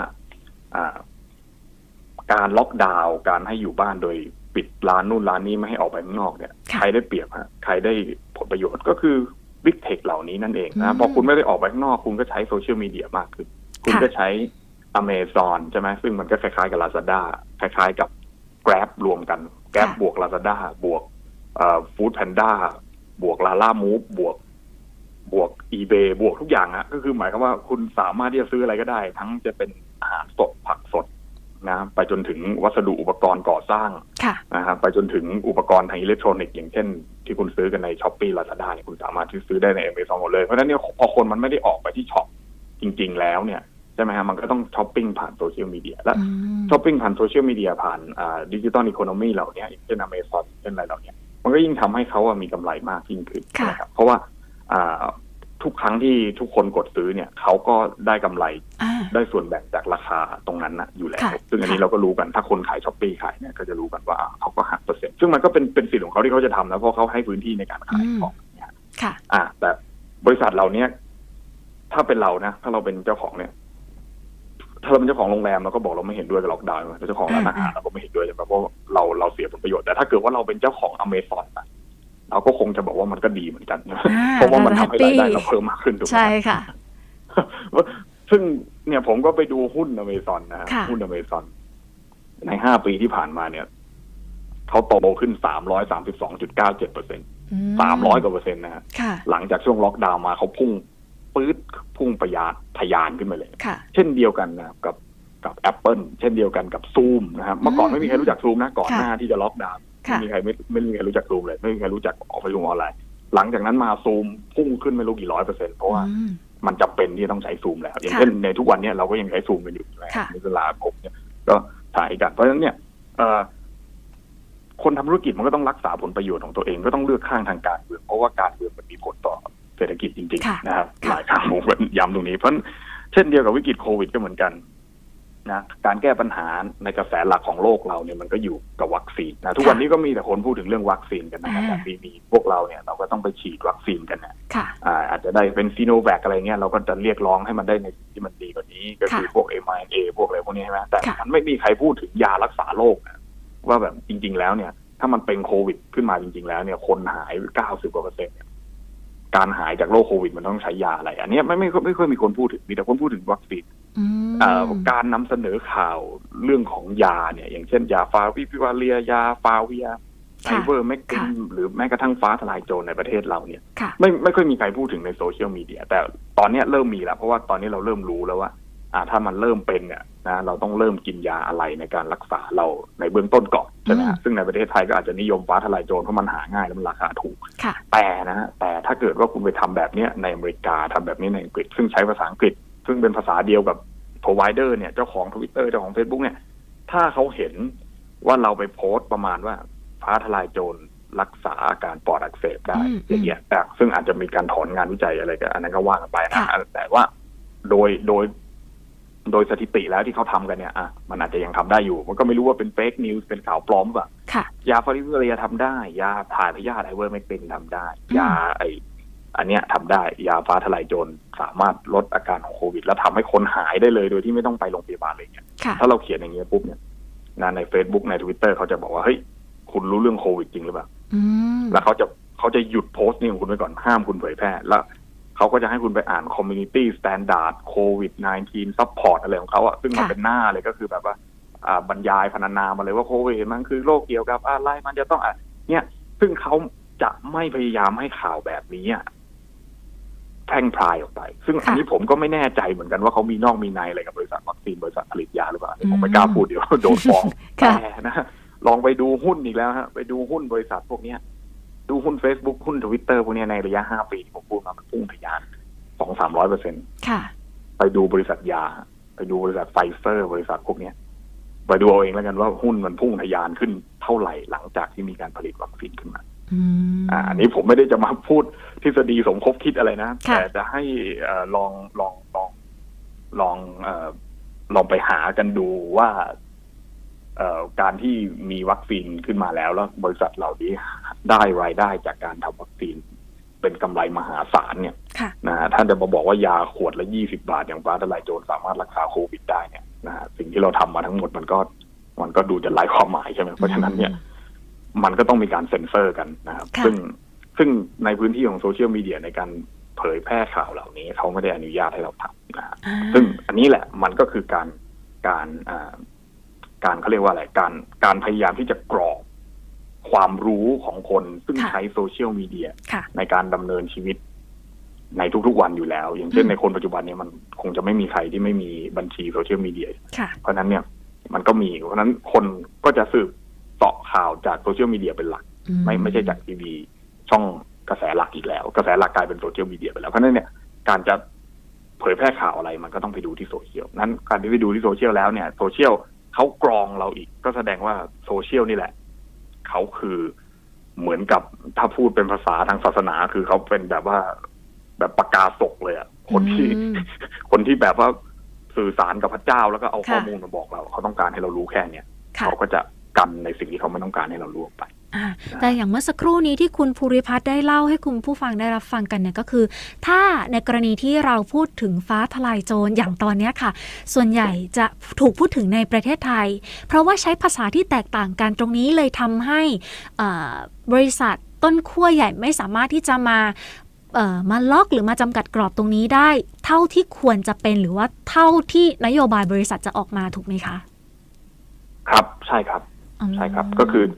การล็อกดาวน์การให้อยู่บ้านโดยปิดร้านนู่นร้านนี้ไม่ให้ออกไปข้างนอกเนี่ยใครได้เปรียบฮะใครได้ผลประโยชน์ก็คือบิ๊กเทคเหล่านี้นั่นเองนะพอคุณไม่ได้ออกไปข้างนอกคุณก็ใช้โซเชียลมีเดียมากขึ้นคุณก็ใช้ Amazon ใช่ไหมซึ่งมันก็คล้ายๆกับ Lazada คล้ายๆกับ Grab รวมกัน Grab บวก Lazada บวกFood Panda บวก Lala Move บวก eBay บวกทุกอย่างฮะก็คือหมายความว่าคุณสามารถที่จะซื้ออะไรก็ได้ทั้งจะเป็นอาหารสดผักสดนะไปจนถึงวัสดุอุปกรณ์ก่อสร้างนะครับไปจนถึงอุปกรณ์ทางอิเล็กทรอนิกส์อย่างเช่นที่คุณซื้อกันใน Shopee Lazada เนี่ยคุณสามารถที่ซื้อได้ใน Amazon หมดเลยเพราะฉะนั้นเนี่ยพอคนมันไม่ได้ออกไปที่ช็อปจริงๆแล้วเนี่ยใช่ไหมฮะมันก็ต้องช้อปปิ้งผ่านโซเชียลมีเดียและช้อปปิ้งผ่านโซเชียลมีเดียผ่านดิจิตอลอีโคโนมีเหล่านี้อย่างเช่น Amazon เช่นอะไรเหล่านี้มันก็ยิ่งทำให้เขามีกำไรมากยิ่งขึ้นนะครับเพราะว่าทุกครั้งที่ทุกคนกดซื้อเนี่ยเขาก็ได้กำไรได้ส่วนแบ่งจากราคาตรงนั้นนะอยู่แล้วซึ่งอันนี้เราก็รู้กันถ้าคนขายช้อปปี้ขายเนี่ยก็จะรู้กันว่าเขาก็หักเปอร์เซ็นต์ซึ่งมันก็เป็นสิทธิ์ของเขาที่เขาจะทำนะเพราะเขาให้พื้นที่ในการขายของเนี่ยแต่บริษัทเราเนี่ยถ้าเป็นเรานะถ้าเราเป็นเจ้าของเนี่ยถ้าเราเป็นเจ้าของโรงแรมเราก็บอกเราไม่เห็นด้วยกับล็อกดาวน์เจ้าของร้านอาหารเราก็ไม่เห็นด้วยเพราะเราเสียผลประโยชน์แต่ถ้าเกิดว่าเราเป็นเจ้าของ Amazonเราก็คงจะบอกว่ามันก็ดีเหมือนกันเพราะว่ามันทำให้รายได้เราเพิ่มมากขึ้นถูกไหมใช่ค่ะซึ่งเนี่ยผมก็ไปดูหุ้น Amazon นะหุ้น Amazon ใน5 ปีที่ผ่านมาเนี่ยเขาโตขึ้น 332.97% 300 กว่าเปอร์เซ็นต์นะฮะหลังจากช่วงล็อกดาวน์มาเขาพุ่งปื๊ดพุ่งทะยานขึ้นมาเลยเช่นเดียวกันนะกับ Apple เช่นเดียวกันกับ Zoom นะครับเมื่อก่อนไม่มีใครรู้จัก Zoom นะก่อนหน้าที่จะล็อกดาวน์ไม่มีใครรู้จัก Zoom เลยไม่มีใครรู้จักออกไปลงออนไลน์หลังจากนั้นมา Zoom พุ่งขึ้นไม่รู้กี่100%เพราะว่ามันจำเป็นที่ต้องใช้ Zoom แล้วอย่างเช่นในทุกวันนี้เราก็ยังใช้ Zoom กันอยู่ในเวลาผมเนี่ยก็ถ่ายกันเพราะฉะนั้นเนี่ยคนทำธุรกิจมันก็ต้องรักษาผลประโยชน์ของตัวเองก็ต้องเลือกข้างทางการเมืองเพราะว่าการเมืองมันมีผลต่อเศรษฐกิจจริงๆนะครับหลายครั้งผมย้ำตรงนี้เพราะเช่นเดียวกับวิกฤตโควิดก็เหมือนกันนะการแก้ปัญหาในกระแสหลักของโลกเราเนี่ยมันก็อยู่กับวัคซีนนะทุกวันนี้ก็มีแต่คนพูดถึงเรื่องวัคซีนกันนะครับแต่มีพวกเราเนี่ยเราก็ต้องไปฉีดวัคซีนกันนะอาจจะได้เป็นซีโนแวคอะไรเงี้ยเราก็จะเรียกร้องให้มันได้ในที่มันดีกว่านี้ก็คือพวก mRNA พวกอะไรพวกนี้ใช่ไหมแต่มันไม่มีใครพูดถึงยารักษาโรคนะว่าแบบจริงๆแล้วเนี่ยถ้ามันเป็นโควิดขึ้นมาจริงๆแล้วเนี่ยคนหาย90%เนี่ยการหายจากโรคโควิดมันต้องใช้ยาอะไรอันนี้ไม่ค่อยมีคนพูดถึงมีแต่คนพูดถึงวัคซีนการนำเสนอข่าวเรื่องของยาเนี่ยอย่างเช่นยาฟาวิพิวาเรียยาฟาวิยาไอเวอร์แมกตินหรือแม้กระทั่งฟ้าทลายโจรในประเทศเราเนี่ยไม่ค่อยมีใครพูดถึงในโซเชียลมีเดียแต่ตอนนี้เริ่มมีแล้วเพราะว่าตอนนี้เราเริ่มรู้แล้วว่าถ้ามันเริ่มเป็นเนี่ยนะเราต้องเริ่มกินยาอะไรในการรักษาเราในเบื้องต้นก่อนใช่ไหมซึ่งในประเทศไทยก็อาจจะนิยมฟ้าทลายโจรเพราะมันหาง่ายและมันราคาถูกแต่ถ้าเกิดว่าคุณไปทำแบบนี้ในอเมริกาทำแบบนี้ในอังกฤษซึ่งใช้ภาษาอังกฤษซึ่งเป็นภาษาเดียวกับ provider เนี่ยเจ้าของ Twitter เจ้าของ Facebook เนี่ยถ้าเขาเห็นว่าเราไปโพสต์ประมาณว่าฟ้าทลายโจรรักษาอาการปอดอักเสบได้อย่างเงี้ยซึ่งอาจจะมีการถอนงานวิจัยอะไรกันอันนั้นก็ว่ากันไปนะแต่ว่าโดยสถิติแล้วที่เขาทำกันเนี่ยมันอาจจะยังทำได้อยู่มันก็ไม่รู้ว่าเป็นเฟกนิวส์เป็นข่าวปลอมป่ะยาฟาวิพิวาเรียทำได้ยาถ่ายพยาธิไอเวอร์แมกตินทำได้ยาอันเนี้ยทำได้ยาฟ้าทลายโจรสามารถลดอาการของโควิดแล้วทำให้คนหายได้เลยโดยที่ไม่ต้องไปโรงพยาบาลเลยเนี่ยถ้าเราเขียนอย่างเงี้ยปุ๊บเนี่ยใน Facebook ใน Twitter เขาจะบอกว่าเฮ้ยคุณรู้เรื่องโควิดจริงหรือเปล่าแล้วเขาจะหยุดโพสต์นี่ของคุณไว้ก่อนห้ามคุณเผยแพร่แล้วเขาก็จะให้คุณไปอ่าน Community Standard COVID-19 Support อะไรของเขาซึ่งมันเป็นหน้าเลยก็คือแบบว่าบรรยายพรรณนามาเลยว่าโควิดมันคือโรคเกี่ยวกับอะไรมันจะต้องเนี่ยซึ่งเขาจะไม่พยายามให้ข่าวแบบนี้แพร่งพรายออกไปซึ่งอันนี้ผมก็ไม่แน่ใจเหมือนกันว่าเขามีนอกมีในอะไรกับบริษัทวัคซีนบริษัทผลิตยาหรือเปล่าผมไม่กล้าพูดเดี๋ยวโดนฟ้องแต่นะลองไปดูหุ้นอีกแล้วฮะไปดูหุ้นบริษัทพวกนี้ดูหุ้น Facebook หุ้น Twitter พวกนี้ในระยะ5 ปีที่ผมพูดมามันพุ่งทะยาน 200-300% ค่ะไปดูบริษัทยาไปดูบริษัทไฟเซอร์บริษัทพวกนี้ไปดูเอาเองแล้วกันว่าหุ้นมันพุ่งทะยานขึ้นเท่าไหร่หลังจากที่มีการผลิตวัคซีนขึ้นมาอันนี้ผมไม่ได้จะมาพูดทฤษฎีสมคบคิดอะไรนะแต่จะให้ลองไปหากันดูว่าการที่มีวัคซีนขึ้นมาแล้วบริษัทเหล่านี้ได้รายได้จากการทำวัคซีนเป็นกำไรมหาศาลเนี่ยนะท่านจะมาบอกว่ายาขวดละ20 บาทอย่างฟ้าทลายโจรสามารถรักษาโควิดได้เนี่ยนะสิ่งที่เราทำมาทั้งหมดมันก็ดูจะไร้ความหมายใช่ไหมเพราะฉะนั้นเนี่ยมันก็ต้องมีการเซ็นเซอร์กันนะครับซึ่งในพื้นที่ของโซเชียลมีเดียในการเผยแพร่ข่าวเหล่านี้เขาไม่ได้อนุญาตให้เราทำนะซึ่งอันนี้แหละมันก็คือการเขาเรียกว่าอะไรการพยายามที่จะกรอกความรู้ของคนซึ่งใช้โซเชียลมีเดียในการดำเนินชีวิตในทุกๆวันอยู่แล้วอย่างเช่นในคนปัจจุบันเนี่ยมันคงจะไม่มีใครที่ไม่มีบัญชีโซเชียลมีเดียเพราะฉะนั้นเนี่ยมันก็มีเพราะฉะนั้นคนก็จะสืบเสาะข่าวจากโซเชียลมีเดียเป็นหลักไม่ใช่จากทีวีช่องกระแสหลักอีกแล้วกระแสหลักกลายเป็นโซเชียลมีเดียไปแล้วเพราะฉะนั้นเนี่ยการจะเผยแพร่ข่าวอะไรมันก็ต้องไปดูที่โซเชียลนั้นการที่ไปดูที่โซเชียลแล้วเนี่ยโซเชียลเขากรองเราอีกก็แสดงว่าโซเชียลนี่แหละเขาคือเหมือนกับถ้าพูดเป็นภาษาทางศาสนาคือเขาเป็นแบบว่าแบบประกาศกเลยคนที่แบบว่าสื่อสารกับพระเจ้าแล้วก็เอาข้อมูลมาบอกเราเขาต้องการให้เรารู้แค่เนี้ยเขาก็จะกันในสิ่งที่เขาไม่ต้องการให้เรารู้ไปแต่อย่างเมื่อสักครู่นี้ที่คุณภูริพัฒน์ได้เล่าให้คุณผู้ฟังได้รับฟังกันเนี่ยก็คือถ้าในกรณีที่เราพูดถึงฟ้าทลายโจรอย่างตอนนี้ค่ะส่วนใหญ่จะถูกพูดถึงในประเทศไทยเพราะว่าใช้ภาษาที่แตกต่างกันตรงนี้เลยทำให้บริษัทต้นขั้วใหญ่ไม่สามารถที่จะมาล็อกหรือมาจำกัดกรอบตรงนี้ได้เท่าที่ควรจะเป็นหรือว่าเท่าที่นโยบายบริษัทจะออกมาถูกไหมคะครับใช่ครับใช่ครับก็คือ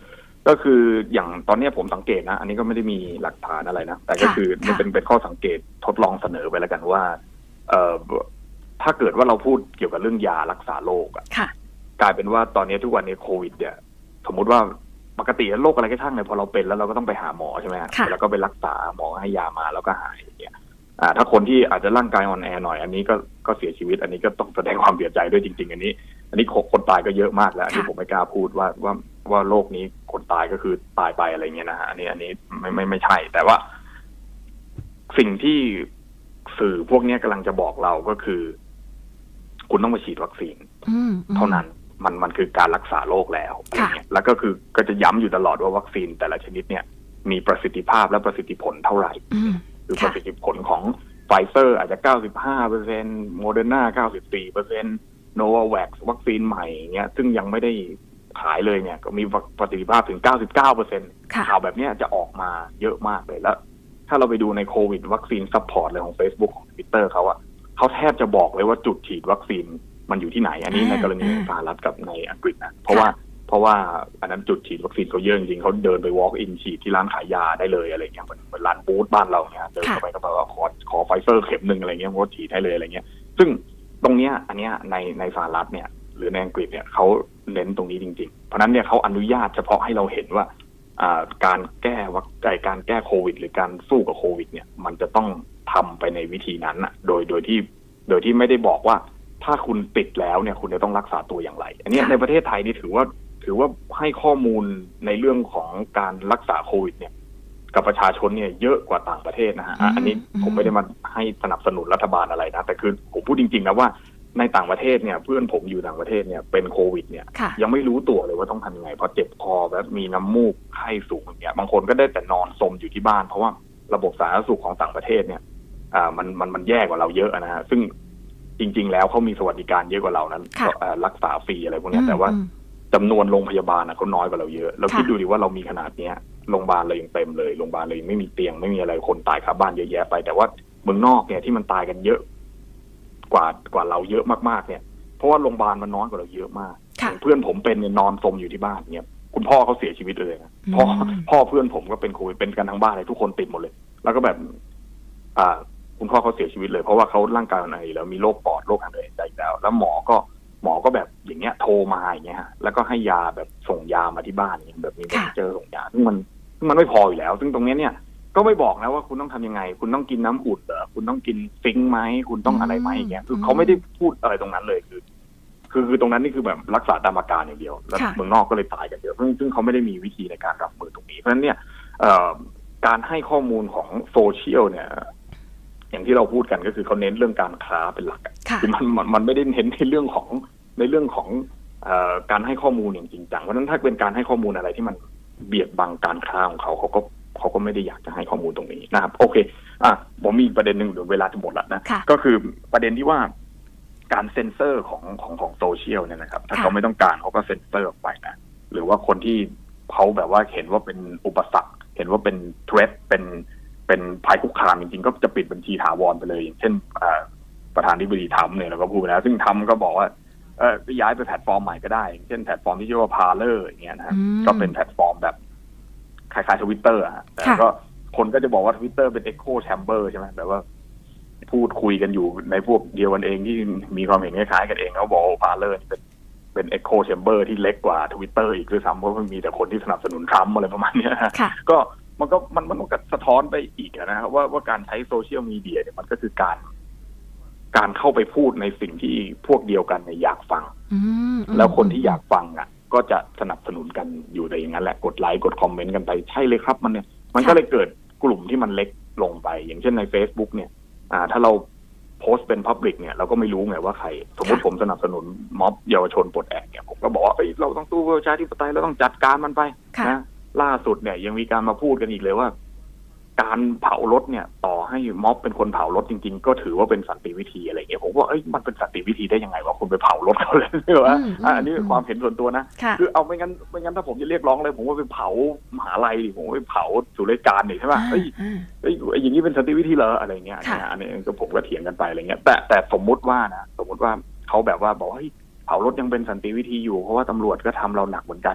ก็คืออย่างตอนนี้ผมสังเกตนะอันนี้ก็ไม่ได้มีหลักฐานอะไรนะแต่ก็คือมันเป็นข้อสังเกตทดลองเสนอไปแล้วกันว่าถ้าเกิดว่าเราพูดเกี่ยวกับเรื่องยารักษาโรคอ่ะกลายเป็นว่าตอนนี้ทุกวันนี้โควิดเนี่ยสมมุติว่าปกติโรคอะไรก็ช่างเนี่ยพอเราเป็นแล้วเราก็ต้องไปหาหมอใช่ไหมแล้วก็ไปรักษาหมอให้ยามาแล้วก็หายอย่างเงี้ยถ้าคนที่อาจจะร่างกายอ่อนแอหน่อยอันนี้ก็เสียชีวิตอันนี้ก็ต้องแสดงความเสียใจด้วยจริงๆอันนี้คนตายก็เยอะมากแล้วอันนี้ผมไม่กล้าพูดว่าโรคนี้คนตายก็คือตายไปอะไรเงี้ยนะฮะอันนี้ไม่ใช่แต่ว่าสิ่งที่สื่อพวกนี้กำลังจะบอกเราก็คือคุณต้องมาฉีดวัคซีนเท่านั้นมันคือการรักษาโรคแล้วอะไรเงี้ยแล้วก็คือก็จะย้ำอยู่ตลอดว่าวัคซีนแต่ละชนิดเนี่ยมีประสิทธิภาพและประสิทธิผลเท่าไหร่คือประสิทธิผลของไฟเซอร์อาจจะ 95% โมเดอร์นา 94% โนวาแว็กซ์วัคซีนใหม่เงี้ยซึ่งยังไม่ได้ขายเลยเนี่ยก็มีประสิทธิภาพถึง 99% ข่าวแบบนี้จะออกมาเยอะมากเลยแล้วถ้าเราไปดูในโควิดวัคซีนซัพพอร์ตเลยของ Facebook ของ Twitter เขาแทบจะบอกเลยว่าจุดฉีดวัคซีนมันอยู่ที่ไหนอันนี้ในกรณีของสหรัฐกับในอังกฤษนะเพราะว่าอันนั้นจุดฉีดวัคซีนเขาเยอะจริงๆเขาเดินไป walk in ฉีดที่ร้านขายยาได้เลยอะไรเงี้ยเหมือนร้านบูธบ้านเราเนี่ยเดินเข้าไปก็บอกว่าขอไฟเซอร์เข็มนึงอะไรเงี้ยเขาฉีดให้เลยอะไรเงี้ยซึ่งตรงเนี้ยอันเนี้ยในสหรัฐเนี่ยหรือในอังกฤษเนี่ยเขาเน้นตรงนี้จริงๆเพราะนั้นเนี่ยเขาอนุญาตเฉพาะให้เราเห็นว่าการแก้โควิดหรือการสู้กับโควิดเนี่ยมันจะต้องทำไปในวิธีนั้นน่ะโดยที่ไม่ได้บอกว่าถ้าคุณติดแล้วเนี่ยคุณจะต้องรักษาตัวอย่างไรอันนี้ในประเทศไทยนี่ถือว่าให้ข้อมูลในเรื่องของการรักษาโควิดเนี่ยกับประชาชนเนี่ยเยอะกว่าต่างประเทศนะฮะอันนี้ผมไม่ได้มาให้สนับสนุนรัฐบาลอะไรนะแต่คือผมพูดจริงๆนะว่าในต่างประเทศเนี่ยเพื่อนผมอยู่ต่างประเทศเนี่ยเป็นโควิดเนี่ยยังไม่รู้ตัวเลยว่าต้องทำยังไงพอเจ็บคอแบบมีน้ำมูกไข้สูงอย่างเงี้ยบางคนก็ได้แต่นอนสมอยู่ที่บ้านเพราะว่าระบบสาธารณสุขของต่างประเทศเนี่ยมันแย่กว่าเราเยอะนะฮะซึ่งจริงๆแล้วเขามีสวัสดิการเยอะกว่าเรานั้นรักษาฟรีอะไรพวกนี้แต่ว่าจำนวนโรงพยาบาลเขาน้อยกว่าเราเยอะเราคิดดูดิว่าเรามีขนาดเนี้ยโรงพยาบาลเลยยังเต็มเลยโรงพยาบาลเลยไม่มีเตียงไม่มีอะไรคนตายคาบ้านเยอะแยะไปแต่ว่าเมืองนอกเนี่ยที่มันตายกันเยอะกว่าเราเยอะมากๆเนี่ยเพราะว่าโรงพยาบาลมันน้อยกว่าเราเยอะมากเพื่อนผมเป็นเนี่ยนอนสมอยู่ที่บ้านเนี่ยคุณพ่อเขาเสียชีวิตเลยนะพ่อเพื่อนผมก็เป็นโควิดเป็นกันทั้งบ้านเลยทุกคนติดหมดเลยแล้วก็แบบคุณพ่อเขาเสียชีวิตเลยเพราะว่าเขาร่างกายอ่อนแอแล้วมีโรคปอดโรคทางเดินหายใจแล้วหมอก็แบบอย่างเงี้ยโทรมาอย่างเงี้ยฮะแล้วก็ให้ยาแบบส่งยามาที่บ้านอย่างแบบนี้เจอส่งยาซึ่งมันไม่พออยู่แล้วซึ่งตรงนี้เนี่ยก็ไม่บอกนะว่าคุณต้องทำยังไงคุณต้องกินน้ำอุ่นเหรอคุณต้องกินซิงค์ไหมคุณต้องอะไรไหมอย่างเงี้ยคือเขาไม่ได้พูดอะไรตรงนั้นเลยคือตรงนั้นนี่คือแบบรักษาตามอาการอย่างเดียวแล้วเมืองนอกก็เลยตายกันเยอะซึ่งเขาไม่ได้มีวิธีในการรับมือตรงนี้เพราะฉะนั้นเนี่ยการให้ข้อมูลของโซเชียลเนี่ยอย่างที่เราพูดกันก็คือเขาเน้นเรื่องการค้าเป็นหลักคือมันไม่ได้เน้นในเรื่องของการให้ข้อมูลอย่างจริงจังเพราะฉะนั้นถ้าเป็นการให้ข้อมูลอะไรที่มันเบียดบังการค้าของเขาก็ไม่ได้อยากจะให้ข้อมูลตรงนี้นะครับโอเคผมมีประเด็นหนึ่งเดี๋ยวเวลาจะหมดแล้วนะก็คือประเด็นที่ว่าการเซ็นเซอร์ของโซเชียลเนี่ยนะครับถ้าเขาไม่ต้องการเขาก็เซ็นเซอร์ออกไปนะหรือว่าคนที่เขาแบบว่าเห็นว่าเป็นอุปสรรคเห็นว่าเป็นเทรดเป็นภัยคุกคามจริงๆก็จะปิดบัญชีถาวรไปเลยอย่างเช่นประธานธิบดีทำเนี่ยเราก็พูดไปแล้วซึ่งทำก็บอกว่าย้ายไปแพลตฟอร์มใหม่ก็ได้เช่นแพลตฟอร์มที่ชื่อว่า Parler อย่างเงี้ยนะก็เป็นแพลตฟอร์มแบบคล้ายๆ Twitter อ่ะแต่ก็คนก็จะบอกว่า Twitter เป็น Echo Chamber ใช่ไหมแบบว่าพูดคุยกันอยู่ในพวกเดียวกันเองที่มีความเห็นคล้ายๆกันเองเขาบอกว่า Parler เป็น Echo Chamber ที่เล็กกว่า Twitter อีกด้วยซ้ำเพราะมันมีแต่คนที่สนับสนุนทรัมป์อะไรประมาณนี้ก็มันก็สะท้อนไปอีกนะครับว่าการใช้โซเชียลมีเดียเนี่ยมันก็คือการเข้าไปพูดในสิ่งที่พวกเดียวกันเนี่ยอยากฟังแล้วคนที่อยากฟังก็จะสนับสนุนกันอยู่แต่อย่างนั้นแหละกดไลค์กดคอมเมนต์กันไปใช่เลยครับมันก็เลยเกิดกลุ่มที่มันเล็กลงไปอย่างเช่นใน Facebook เนี่ยถ้าเราโพสต์เป็น Public เนี่ยเราก็ไม่รู้ไงว่าใครสมมติผมสนับสนุนม็อบเยาวชนปลดแอกเนี่ยผมก็บอกว่าเราต้องสู้ประชาธิปไตยเราต้องจัดการมันไปนะล่าสุดเนี่ยยังมีการมาพูดกันอีกเลยว่าการเผารถเนี่ยต่อให้ม็อบเป็นคนเผารถจริงๆก็ถือว่าเป็นสันติวิธีอะไรเงี้ยผมว่ามันเป็นสันติวิธีได้ยังไงวะคุณไปเผารถเขาเลยหรือว่าอันนี้เป็นความเห็นส่วนตัวนะคือเอาไม่งั้นถ้าผมจะเรียกร้องเลยผมว่าไปเผามหาลัยผมไปเผาสุราการนี่ใช่ป่ะอย่างนี้เป็นสันติวิธีเหรออะไรเงี้ยอันนี้ก็ผมก็เถียงกันไปอะไรเงี้ยแต่สมมุติว่าเขาแบบว่าบอกเผารถยังเป็นสันติวิธีอยู่เพราะว่าตำรวจก็ทำเราหนักเหมือนกันอย่างเงี้ย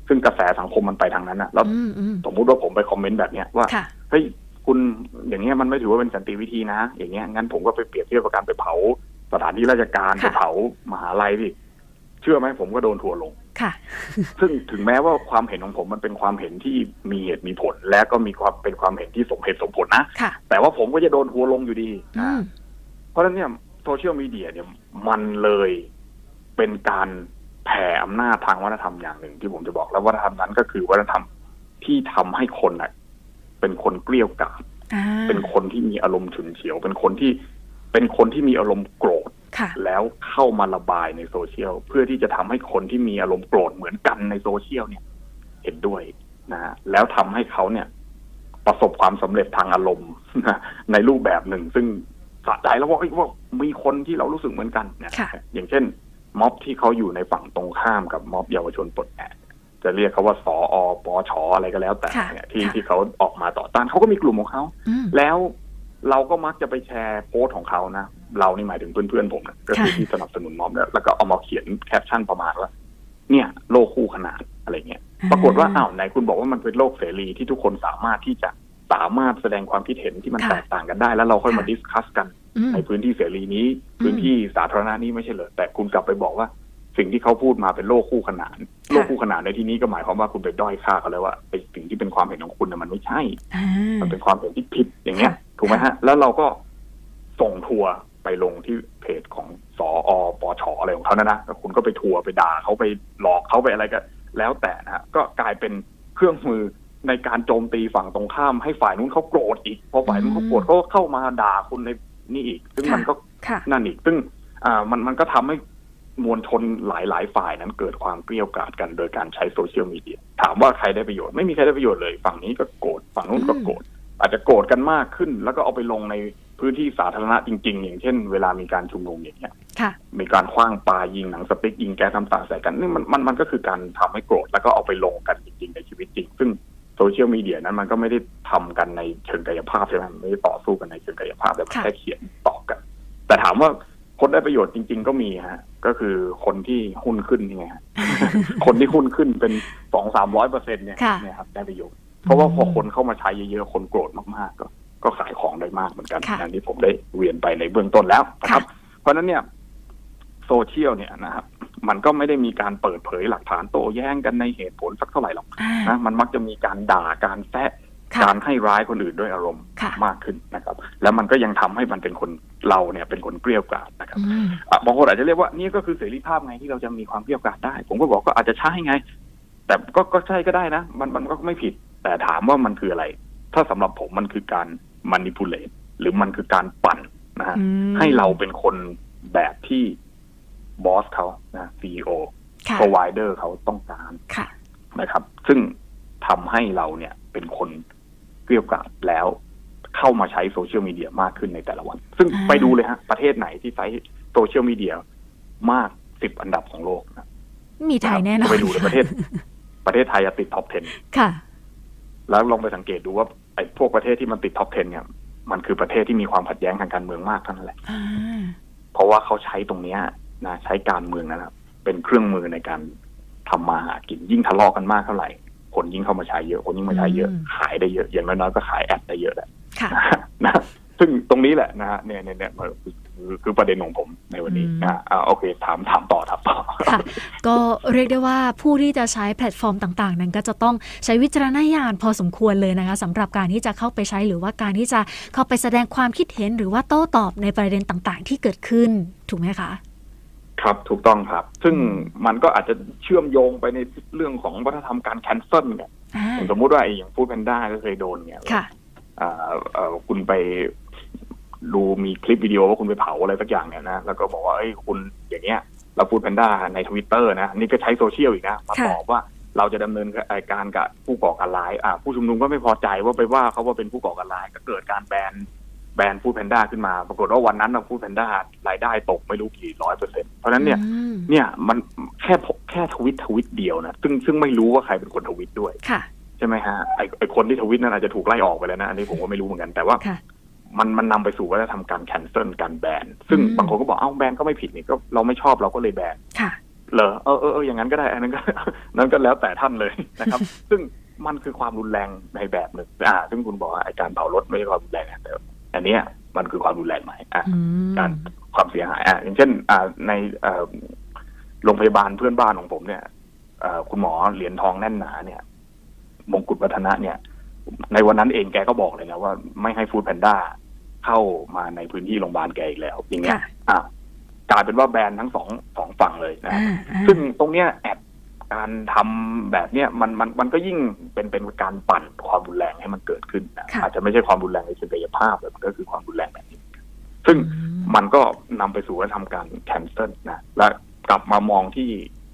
ซึ่งกระแสสังคมมันไปทางนั้นนะแล้วสมมุติว่าผมไปคอมเมนต์แบบเนี้ยว่าเฮ้ยคุณอย่างเงี้ยมันไม่ถือว่าเป็นสันติวิธีนะอย่างเงี้ยงั้นผมก็ไปเปรียบเทียบกับการไปเผาสถานที่ราชการไปเผามหาลัยดิเชื่อไหมผมก็โดนทัวร์ลงซึ่งถึงแม้ว่าความเห็นของผมมันเป็นความเห็นที่มีเหตุมีผลและก็มีความเป็นความเห็นที่สมเหตุสมผลนะแต่ว่าผมก็จะโดนทัวร์ลงอยู่ดีเพราะฉะนั้นเนี่ยโซเชียลมีเดียเนี่ยมันเลยเป็นการแผ่อำนาจทางวัฒนธรรมอย่างหนึ่งที่ผมจะบอกแล้ววัฒนธรรมนั้นก็คือวัฒนธรรมที่ทำให้คนน่ะเป็นคนเกลี้ยกล่อมเป็นคนที่มีอารมณ์ฉุนเฉียวเป็นคนที่มีอารมณ์โกรธแล้วเข้ามาระบายในโซเชียลเพื่อที่จะทำให้คนที่มีอารมณ์โกรธเหมือนกันในโซเชียลเนี่ยเห็นด้วยนะฮะแล้วทำให้เขาเนี่ยประสบความสำเร็จทางอารมณ์ในรูปแบบหนึ่งซึ่งสะใจแล้วว่ามีคนที่เรารู้สึกเหมือนกันเนี่ยอย่างเช่นม็อบที่เขาอยู่ในฝั่งตรงข้ามกับม็อบเยาวชนปลดแอกจะเรียกเขาว่าสอปชอะไรก็แล้วแต่เนี่ยที่เขาออกมาต่อต้านเขาก็มีกลุ่มของเขาแล้วเราก็มักจะไปแชร์โพสต์ของเขานะเรานี่หมายถึงเพื่อนๆผมนะก็คือที่สนับสนุนม็อบแล้วก็เอามาเขียนแคปชั่นประมาณว่าเนี่ยโลกคู่ขนานอะไรเงี้ยปรากฏว่าไหนคุณบอกว่ามันเป็นโลกเสรีที่ทุกคนสามารถแสดงความคิดเห็นที่มันแตกต่างกันได้แล้วเราค่อยมาดิสคัสกันในพื้นที่เสรีนี้พื้นที่สาธารณะนี้ไม่ใช่เหรอแต่คุณกลับไปบอกว่าสิ่งที่เขาพูดมาเป็นโลกคู่ขนานโลกคู่ขนานในที่นี้ก็หมายความว่าคุณไปด้อยค่าเขาเลยว่าไอ้สิ่งที่เป็นความเห็นของคุณมันไม่ใช่มันเป็นความเห็นที่ผิดอย่างเงี้ยถูกไหมฮะแล้วเราก็ส่งทัวร์ไปลงที่เพจของสอปชอะไรของเขานะคุณก็ไปทัวร์ไปด่าเขาไปหลอกเขาไปอะไรก็แล้วแต่นะฮะก็กลายเป็นเครื่องมือในการโจมตีฝั่งตรงข้ามให้ฝ่ายนู้นเขาโกรธอีกพอฝ่ายนู้นเขาโกรธก็เข้ามาด่าคุณในนี่อีกซึ่งมันก็นั่นอีกซึ่งมันก็ทำให้มวลชนหลายฝ่ายนั้นเกิดความเกลี้ยกล่อมกันโดยการใช้โซเชียลมีเดียถามว่าใครได้ประโยชน์ไม่มีใครได้ประโยชน์เลยฝั่งนี้ก็โกรธฝั่งนู้นก็โกรธอาจจะโกรธกันมากขึ้นแล้วก็เอาไปลงในพื้นที่สาธารณะจริงๆอย่างเช่นเวลามีการชุมนุมอย่างเงี้ยมีการขว้างปายิงหนังสติ๊กยิงแก๊สน้ำตาใส่กันนี่มันก็คือการทำให้โกรธแล้วก็เอาไปลงกันจริงๆในชีวิตจริงซึ่งโซเชียลมีเดียนั้นมันก็ไม่ได้ทำกันในเชิงกายภาพใช่ไหมไม่ได้ต่อสู้กันในเชิงกายภาพแต่มันแค่เขียนตอบกันแต่ถามว่าคนได้ประโยชน์จริงๆก็มีฮะก็คือคนที่หุ้นขึ้นนี่ไงฮะ คนที่หุ้นขึ้นเป็น 200-300% เนี่ยครับได้ประโยชน์เพราะว่าพอคนเข้ามาใช้เยอะๆคนโกรธมากๆก็ขายของได้มากเหมือนกันอย่างที่ผมได้เรียนไปในเบื้องต้นแล้วนะครับเพราะฉะนั้นเนี่ยโซเชียลเนี่ยนะครับมันก็ไม่ได้มีการเปิดเผยหลักฐานโต้แย้งกันในเหตุผลสักเท่าไหร่หรอกนะมันมักจะมีการด่าการแซะการให้ร้ายคนอื่นด้วยอารมณ์มากขึ้นนะครับแล้วมันก็ยังทำให้มันเป็นคนเราเนี่ยเป็นคนเกลี้ยกล่อมนะครับบางคนอาจจะเรียกว่านี่ก็คือเสรีภาพไงที่เราจะมีความเกลี้ยกล่อมได้ผมก็บอกก็อาจจะใช่ไงแต่ก็ใช่ก็ได้นะมันก็ไม่ผิดแต่ถามว่ามันคืออะไรถ้าสำหรับผมมันคือการ manipulate หรือมันคือการปั่นนะฮะให้เราเป็นคนแบบที่บอสเขานะ CEO provider เขาต้องการนะครับซึ่งทำให้เราเนี่ยเป็นคนเกลี้ยกล่อมแล้วเข้ามาใช้โซเชียลมีเดียมากขึ้นในแต่ละวันซึ่งไปดูเลยฮะประเทศไหนที่ใช้โซเชียลมีเดียมาก10อันดับของโลกนะมีไทยแน่นอนไปดูในประเทศไทยติดท็อป 10ค่ะแล้วลองไปสังเกตดูว่าไอ้พวกประเทศที่มันติดท็อป 10เนี่ยมันคือประเทศที่มีความขัดแย้งทางการเมืองมากเท่านั้นแหละเพราะว่าเขาใช้ตรงนี้นะใช้การเมืองนะครับเป็นเครื่องมือในการทำมาหากินยิ่งทะเลาะกันมากเท่าไหร่คนยิ่งเข้ามาใช้เยอะคนยิ่งมาใช้เยอะขายได้เยอะอย่างน้อยๆก็ขายแอดได้เยอะแหละนะซึ่งตรงนี้แหละนะฮะเนี่ยคือประเด็นของผมในวันนี้โอเคถามต่อค่ะก็เรียกได้ว่าผู้ที่จะใช้แพลตฟอร์มต่างๆนั้นก็จะต้องใช้วิจารณญาณพอสมควรเลยนะคะสำหรับการที่จะเข้าไปใช้หรือว่าการที่จะเข้าไปแสดงความคิดเห็นหรือว่าโต้ตอบในประเด็นต่างๆที่เกิดขึ้นถูกไหมคะครับถูกต้องครับซึ่งมันก็อาจจะเชื่อมโยงไปในเรื่องของวัฒนธรรมการแคนเซิลเนี่ยสมมุติว่าอย่างฟู้ดแพนด้าก็เคยโดนเนี่ยคุณไปดูมีคลิปวิดีโอว่าคุณไปเผาอะไรสักอย่างเนี่ยนะแล้วก็บอกว่าคุณอย่างเงี้ยเราฟู้ดแพนด้าใน Twitter นะนี่ก็ใช้โซเชียลอีกนะมาตอบว่าเราจะดำเนินการกับผู้ก่อการร้ายผู้ชุมนุมก็ไม่พอใจว่าไปว่าเขาว่าเป็นผู้ก่อการร้ายก็เกิดการแบนฟู้ดแพนด้าขึ้นมาปรากฏว่าวันนั้นฟู้ดแพนด้ารายได้ตกไม่รู้กี่100%เพราะฉะนั้นเนี่ยมันแค่ทวิตเดียวนะซึ่งไม่รู้ว่าใครเป็นคนทวิตด้วยใช่ไหมฮะไอคนที่ทวิตนั้นอาจจะถูกไล่ออกไปแล้วนะอันนี้ผมก็ไม่รู้เหมือนกันแต่ว่ามันนำไปสู่วัฒนธรรมการแคนเซิลการแบนซึ่งบางคนก็บอกแบนก็ไม่ผิดนี่ก็เราไม่ชอบเราก็เลยแบนเหรออย่างนั้นก็ได้อันนั้นก็นั้นก็แล้วแต่ท่านเลยนะครับ ซึ่งมันคือความรุนแรงในแบบหนึ่งซึ่งคุณบอกว่าการเผารถไม่ใช่ความรุนแรงแต่อันนี้มันคือความรุนแรงไหมการความเสียหายอย่างเช่นในโรงพยาบาลเพื่อนบ้านของผมเนี่ยคุณหมอเหรียญทองแน่นหนาเนี่ยมงกุฎวัฒนะเนี่ยในวันนั้นเองแกก็บอกเลยนะว่าไม่ให้ฟู้ดแพนด้าเข้ามาในพื้นที่โรงพยาบาลแกอีกแล้วอย่างเงี้ยกลายเป็นว่าแบนทั้งสองฝั่งเลยนะซึ่งตรงเนี้ยแอบการทำแบบเนี้ยมันก็ยิ่งเป็นการปั่นความรุนแรงให้มันเกิดขึ้นนะอาจจะไม่ใช่ความรุนแรงในเชิงกายภาพแต่มันก็คือความรุนแรงแบบนี้ซึ่งมันก็นำไปสู่การทำการแคนเซิลนะและกลับมามองที่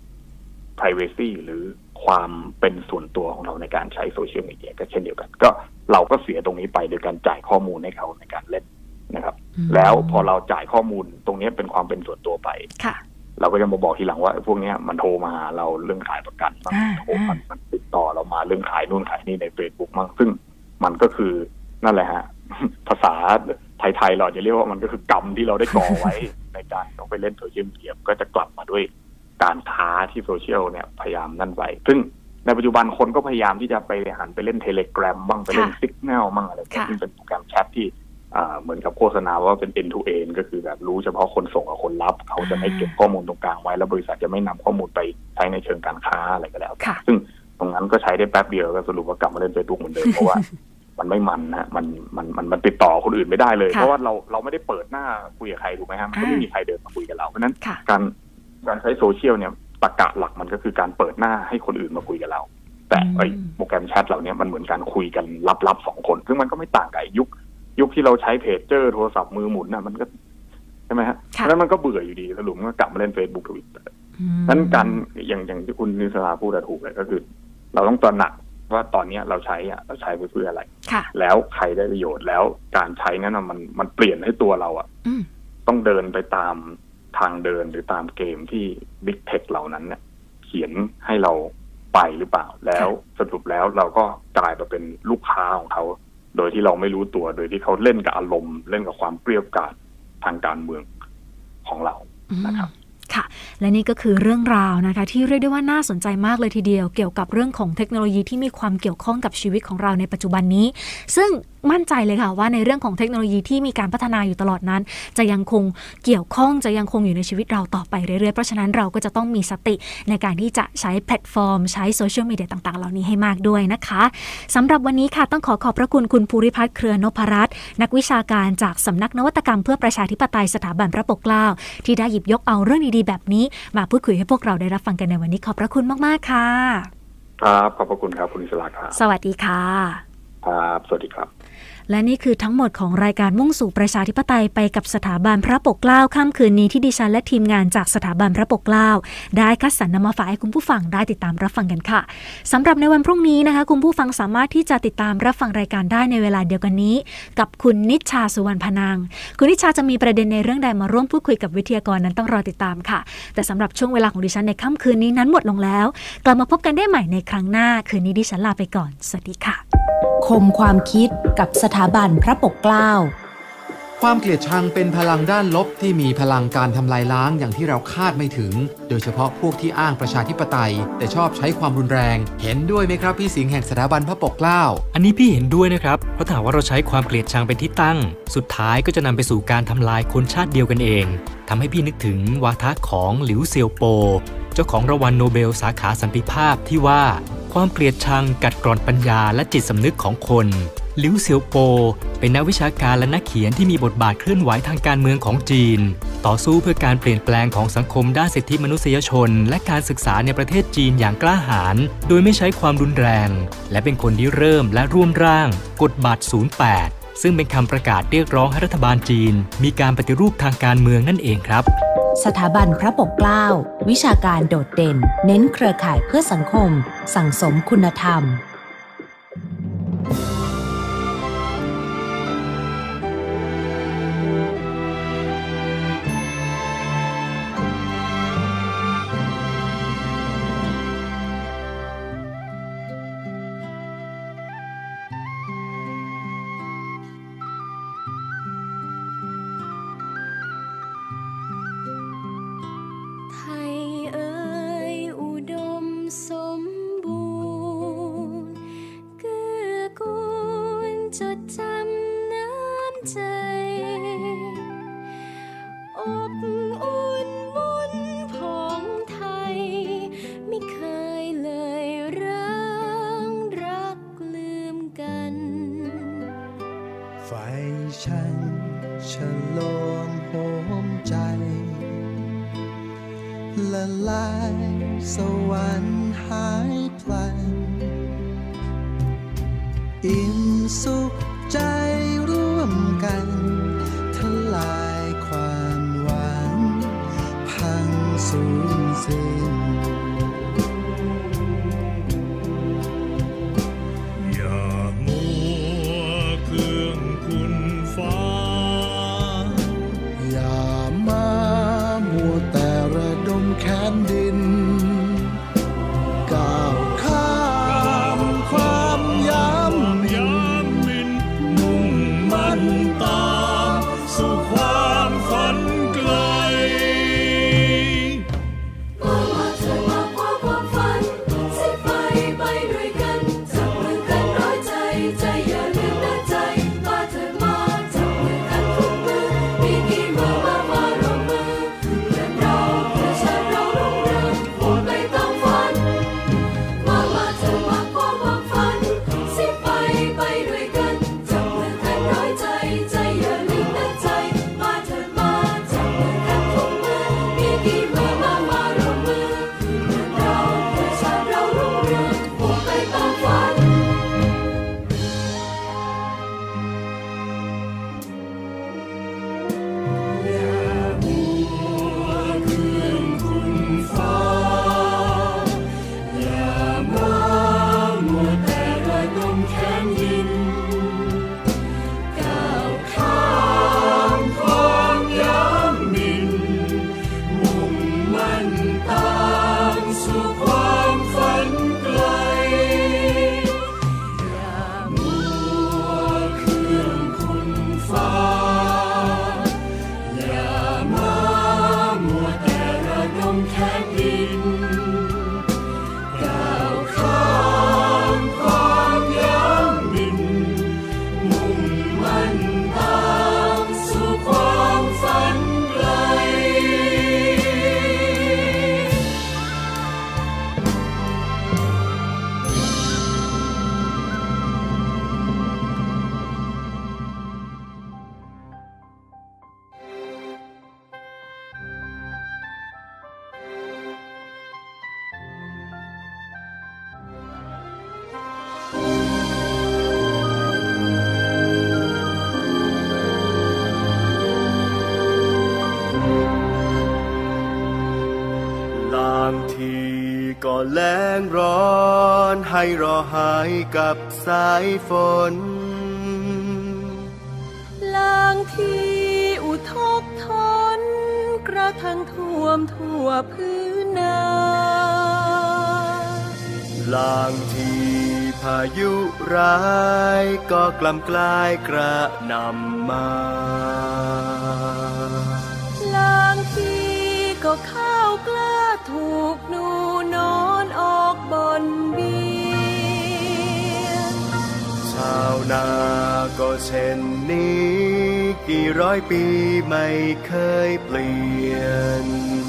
privacy หรือความเป็นส่วนตัวของเราในการใช้โซเชียลมีเดียก็เช่นเดียวกันก็เราก็เสียตรงนี้ไปโดยการจ่ายข้อมูลให้เขาในการเล่นนะครับแล้วพอเราจ่ายข้อมูลตรงนี้เป็นความเป็นส่วนตัวไปเราก็จะมาบอกทีหลังว่าพวกนี้มันโทรมาหาเราเรื่องขายประกันมันติดต่อเรามาเรื่องขายนู่นขายนี่ใน Facebook มั่งซึ่งมันก็คือนั่นแหละฮะภาษาไทยๆเราจะเรียกว่ามันก็คือกรรมที่เราได้ก่อไว้ในการต้องไปเล่นโซเชียลมีเดียก็จะกลับมาด้วยการค้าที่โซเชียลเนี่ยพยายามนั่นไว้ซึ่งในปัจจุบันคนก็พยายามที่จะไปหันไปเล่น Telegram บ้างไปเล่น Signal บ้างอะไรซึ่งเป็นโปรแกรมแชทที่เหมือนกับโฆษณาว่าเป็น end to end ก็คือแบบรู้เฉพาะคนส่งกับคนรับเขาจะไม่เก็บข้อมูลตรงกลางไว้แล้วบริษัทจะไม่นำข้อมูลไปใช้ในเชิงการค้าอะไรก็แล้วซึ่งตรงนั้นก็ใช้ได้แป๊บเดียวก็สรุปว่ากลับมาเล่น Facebook เหมือนเดิมเพราะว่ามันไม่มันนะมันติดต่อคนอื่นไม่ได้เลยเพราะว่าเราไม่ได้เปิดหน้าคุยกับใครถูกไหมฮะมันก็ไม่มีใครเดินมาคุยกับเราเพราะนั้นการใช้โซเชียลเนี่ยตรรกะหลักมันก็คือการเปิดหน้าให้คนอื่นมาคุยกับเราแต่โปรแกรมแชทเหล่านี้มันเหมือนการคุยกันลับๆ2 คนซึ่งมันก็ไม่ต่างกับยุคที่เราใช้เพจเจอร์โทรศัพท์มือหมุนน่ะมันก็ใช่ไหมฮะเพราะฉะนั้นมันก็เบื่ออยู่ดีสรุปก็กลับมาเล่น Facebook Twitter นั้นการอย่างที่คุณนิสราพูดถูกเลยก็คือเราต้องตระหนักว่าตอนนี้เราใช้ไปเพื่ออะไรแล้วใครได้ประโยชน์แล้วการใช้นั้นมันเปลี่ยนให้ตัวเราต้องเดินไปตามทางเดินหรือตามเกมที่ Big Tech เหล่านั้นเนี่ยเขียนให้เราไปหรือเปล่าแล้วสรุปแล้วเราก็กลายมาเป็นลูกค้าของเขาโดยที่เราไม่รู้ตัวโดยที่เขาเล่นกับอารมณ์เล่นกับความเปรี้ยวกราดทางการเมืองของเรานะครับค่ะและนี่ก็คือเรื่องราวนะคะที่เรียกได้ว่าน่าสนใจมากเลยทีเดียวเกี่ยวกับเรื่องของเทคโนโลยีที่มีความเกี่ยวข้องกับชีวิตของเราในปัจจุบันนี้ซึ่งมั่นใจเลยค่ะว่าในเรื่องของเทคโนโลยีที่มีการพัฒนาอยู่ตลอดนั้นจะยังคงเกี่ยวข้องจะยังคงอยู่ในชีวิตเราต่อไปเรื่อยๆเพราะฉะนั้นเราก็จะต้องมีสติในการที่จะใช้แพลตฟอร์มใช้โซเชียลมีเดียต่างๆเหล่านี้ให้มากด้วยนะคะสำหรับวันนี้ค่ะต้องขอบพระคุณคุณภูริพัฒน์เครือนพรัตน์นักวิชาการจากสำนักนวัตกรรมเพื่อประชาธิปไตยสถาบันพระปกเกล้าที่ได้หยิบยกเอาเรื่องดีๆแบบนี้มาพูดคุยให้พวกเราได้รับฟังกันในวันนี้ขอบพระคุณมากๆค่ะครับขอบพระคุณครับคุณอิสระครับสวัสดีค่ะครับสวัสดีครับและนี่คือทั้งหมดของรายการมุ่งสู่ประชาธิปไตยไปกับสถาบันพระปกเกล้าค่ำคืนนี้ที่ดิฉันและทีมงานจากสถาบันพระปกเกล้าได้คัดสรรนำมาฝากให้คุณผู้ฟังได้ติดตามรับฟังกันค่ะสำหรับในวันพรุ่งนี้นะคะคุณผู้ฟังสามารถที่จะติดตามรับฟังรายการได้ในเวลาเดียวกันนี้กับคุณนิชชาสุวรรณพนังคุณนิชชาจะมีประเด็นในเรื่องใดมาร่วมพูดคุยกับวิทยากรนั้นต้องรอติดตามค่ะแต่สำหรับช่วงเวลาของดิฉันในค่ำคืนนี้นั้นหมดลงแล้วกลับมาพบกันได้ใหม่ในครั้งหน้าคืนนี้ดิฉันลาไปก่อนสวัสดีค่ะคมความคิดกับสถาบันพระปกเกล้าความเกลียดชังเป็นพลังด้านลบที่มีพลังการทำลายล้างอย่างที่เราคาดไม่ถึงโดยเฉพาะพวกที่อ้างประชาธิปไตยแต่ชอบใช้ความรุนแรงเห็นด้วยไหมครับพี่สิงห์แห่งสถาบันพระปกเกล้าอันนี้พี่เห็นด้วยนะครับเพราะถ้าว่าเราใช้ความเกลียดชังเป็นที่ตั้งสุดท้ายก็จะนำไปสู่การทำลายคนชาติเดียวกันเองทำให้พี่นึกถึงวาทะของหลิวเซียวโปเจ้าของรางวัลโนเบลสาขาสันติภาพที่ว่าความเกลียดชังกัดกร่อนปัญญาและจิตสำนึกของคนหลิวเซียวโปเป็นนักวิชาการและนักเขียนที่มีบทบาทเคลื่อนไหวทางการเมืองของจีนต่อสู้เพื่อการเปลี่ยนแปลงของสังคมด้านสิทธิมนุษยชนและการศึกษาในประเทศจีนอย่างกล้าหาญโดยไม่ใช้ความรุนแรงและเป็นคนที่เริ่มและร่วมร่างกฎบัตร 08ซึ่งเป็นคำประกาศเรียกร้องให้รัฐบาลจีนมีการปฏิรูปทางการเมืองนั่นเองครับสถาบันพระปกเกล้าวิชาการโดดเด่นเน้นเครือข่ายเพื่อสังคมสั่งสมคุณธรรมไทยเอ๋ฉันฉลองโหมใจละลายสวรรค์หายพลันอิ่มสุขใจร่วมกันทลายความหวังพังสูญสิ้นอย่ามัวเครื่องคุณฟ้าอย่ามามัวแต่ระดมแขนดินก้าวข้ามความย้ำมินมุ่งมั่นตามสู่ความฝันไกลมาเถิดมาคว้าความฝันสิไปด้วยกันจับมือกันร้อยใจใจอย่าลืมนะใจมาเถิดมาจับมือกันทุกมือมีกี่มือมาร่วมมือเพื่อนเราเพื่อชาติเรารุ่งเรืองพูดไปตามฝันมาเถิดมาคว้าความฝันสิไปด้วยกันจับมือกันร้อยใจใจอย่าลืมนะใจมาเถิดมาจับมือกันทุกมือมีกี่มือมาร่วมมือเพื่อนเราเพื่อชาติเรารุ่งเรืองพูดไปตามฝันอย่ามัวเครื่องคุณฟ้าอย่ามามัวแต่ระดมแขนดินก้าวข้ามความย้ำมินมุ่งมั่นตามสู่ความฝันไกลอย่ามัวเครื่องคุณฟ้าอย่ามามัวแต่ระดมแขนดินก้าวข้ามความย้ำมินมุ่งมั่นตามสู่ความฝันไกลบางทีก็แล้งร้อนให้รอหายกับสายฝนลางทีอุทกทนกระทั่งท่วมทั่วพื้นนาลางทีพายุร้ายก็กล่ำกลายกระหน่ำมาลางทีก็ข้าวกล้าถูกหนูนอนออกบ่อนเบียนชาวนาก็เช่นนี้กี่ร้อยปีไม่เคยเปลี่ยน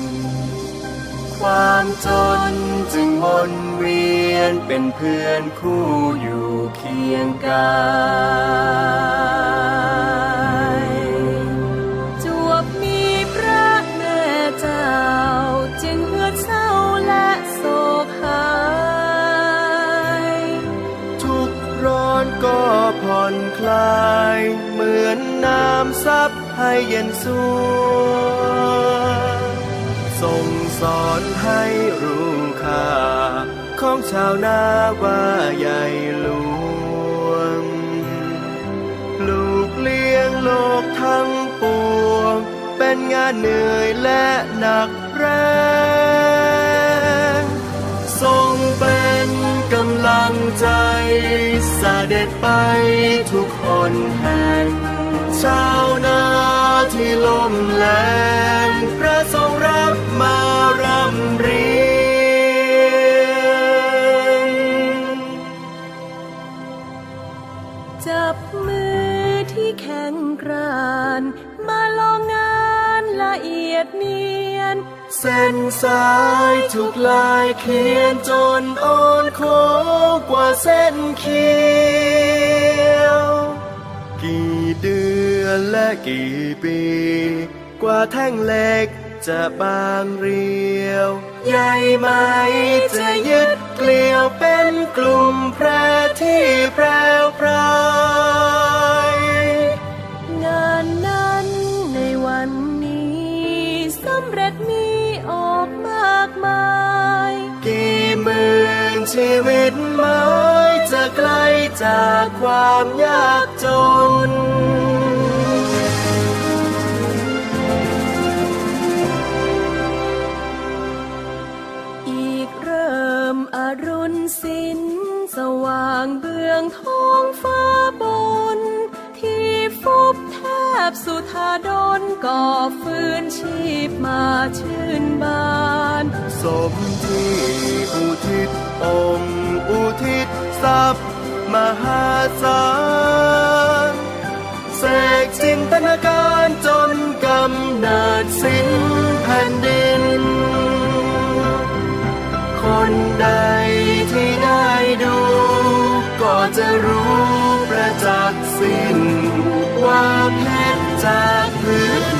ความจนจึงวนเวียนเป็นเพื่อนคู่อยู่เคียงกายจวบมีพระแม่เจ้าจึงเหือดเศร้าและโศกหายทุกร้อนก็ผ่อนคลายเหมือนน้ำซับให้เย็นสวงส่งสอนให้รู้ค่าของชาวนาว่าใหญ่หลวงลูกเลี้ยงโลกทั้งปวงเป็นงานเหนื่อยและหนักแรงทรงเป็นกำลังใจเสด็จไปทุกหนแห่งชาวนาที่ล้มแรงพระทรงรับมารำเรียงจับมือที่แข็งกรานมาลองงานละเอียดเนียนเส้นสายถูกลายเขียนจนอ่อนโค้งกว่าเส้นเขียวกี่เดือนและกี่ปีกว่าแท่งเหล็กจะบางเรียวใยไหมจะยึดเกลียวเป็นกลุ่มแพรที่แพรวพรายงานนั้นในวันนี้สำเร็จมีออกมากมายกี่หมื่นชีวิตไม้จะไกลจากความยากจนอีกเริ่มอรุณสินสว่างเบื้องท้องฟ้าบนที่ฟุบแทบสุธาดลก่อฟื้นชีพมาชื่นบานสมที่อุทิศองค์อุทิศทรัพย์มหาศาลเสกจินตนาการจนกำเนิดสิ้นแผ่นดินคนใดที่ได้ดูก็จะรู้ประจักษ์สิ้นว่าเพชรจากพื้น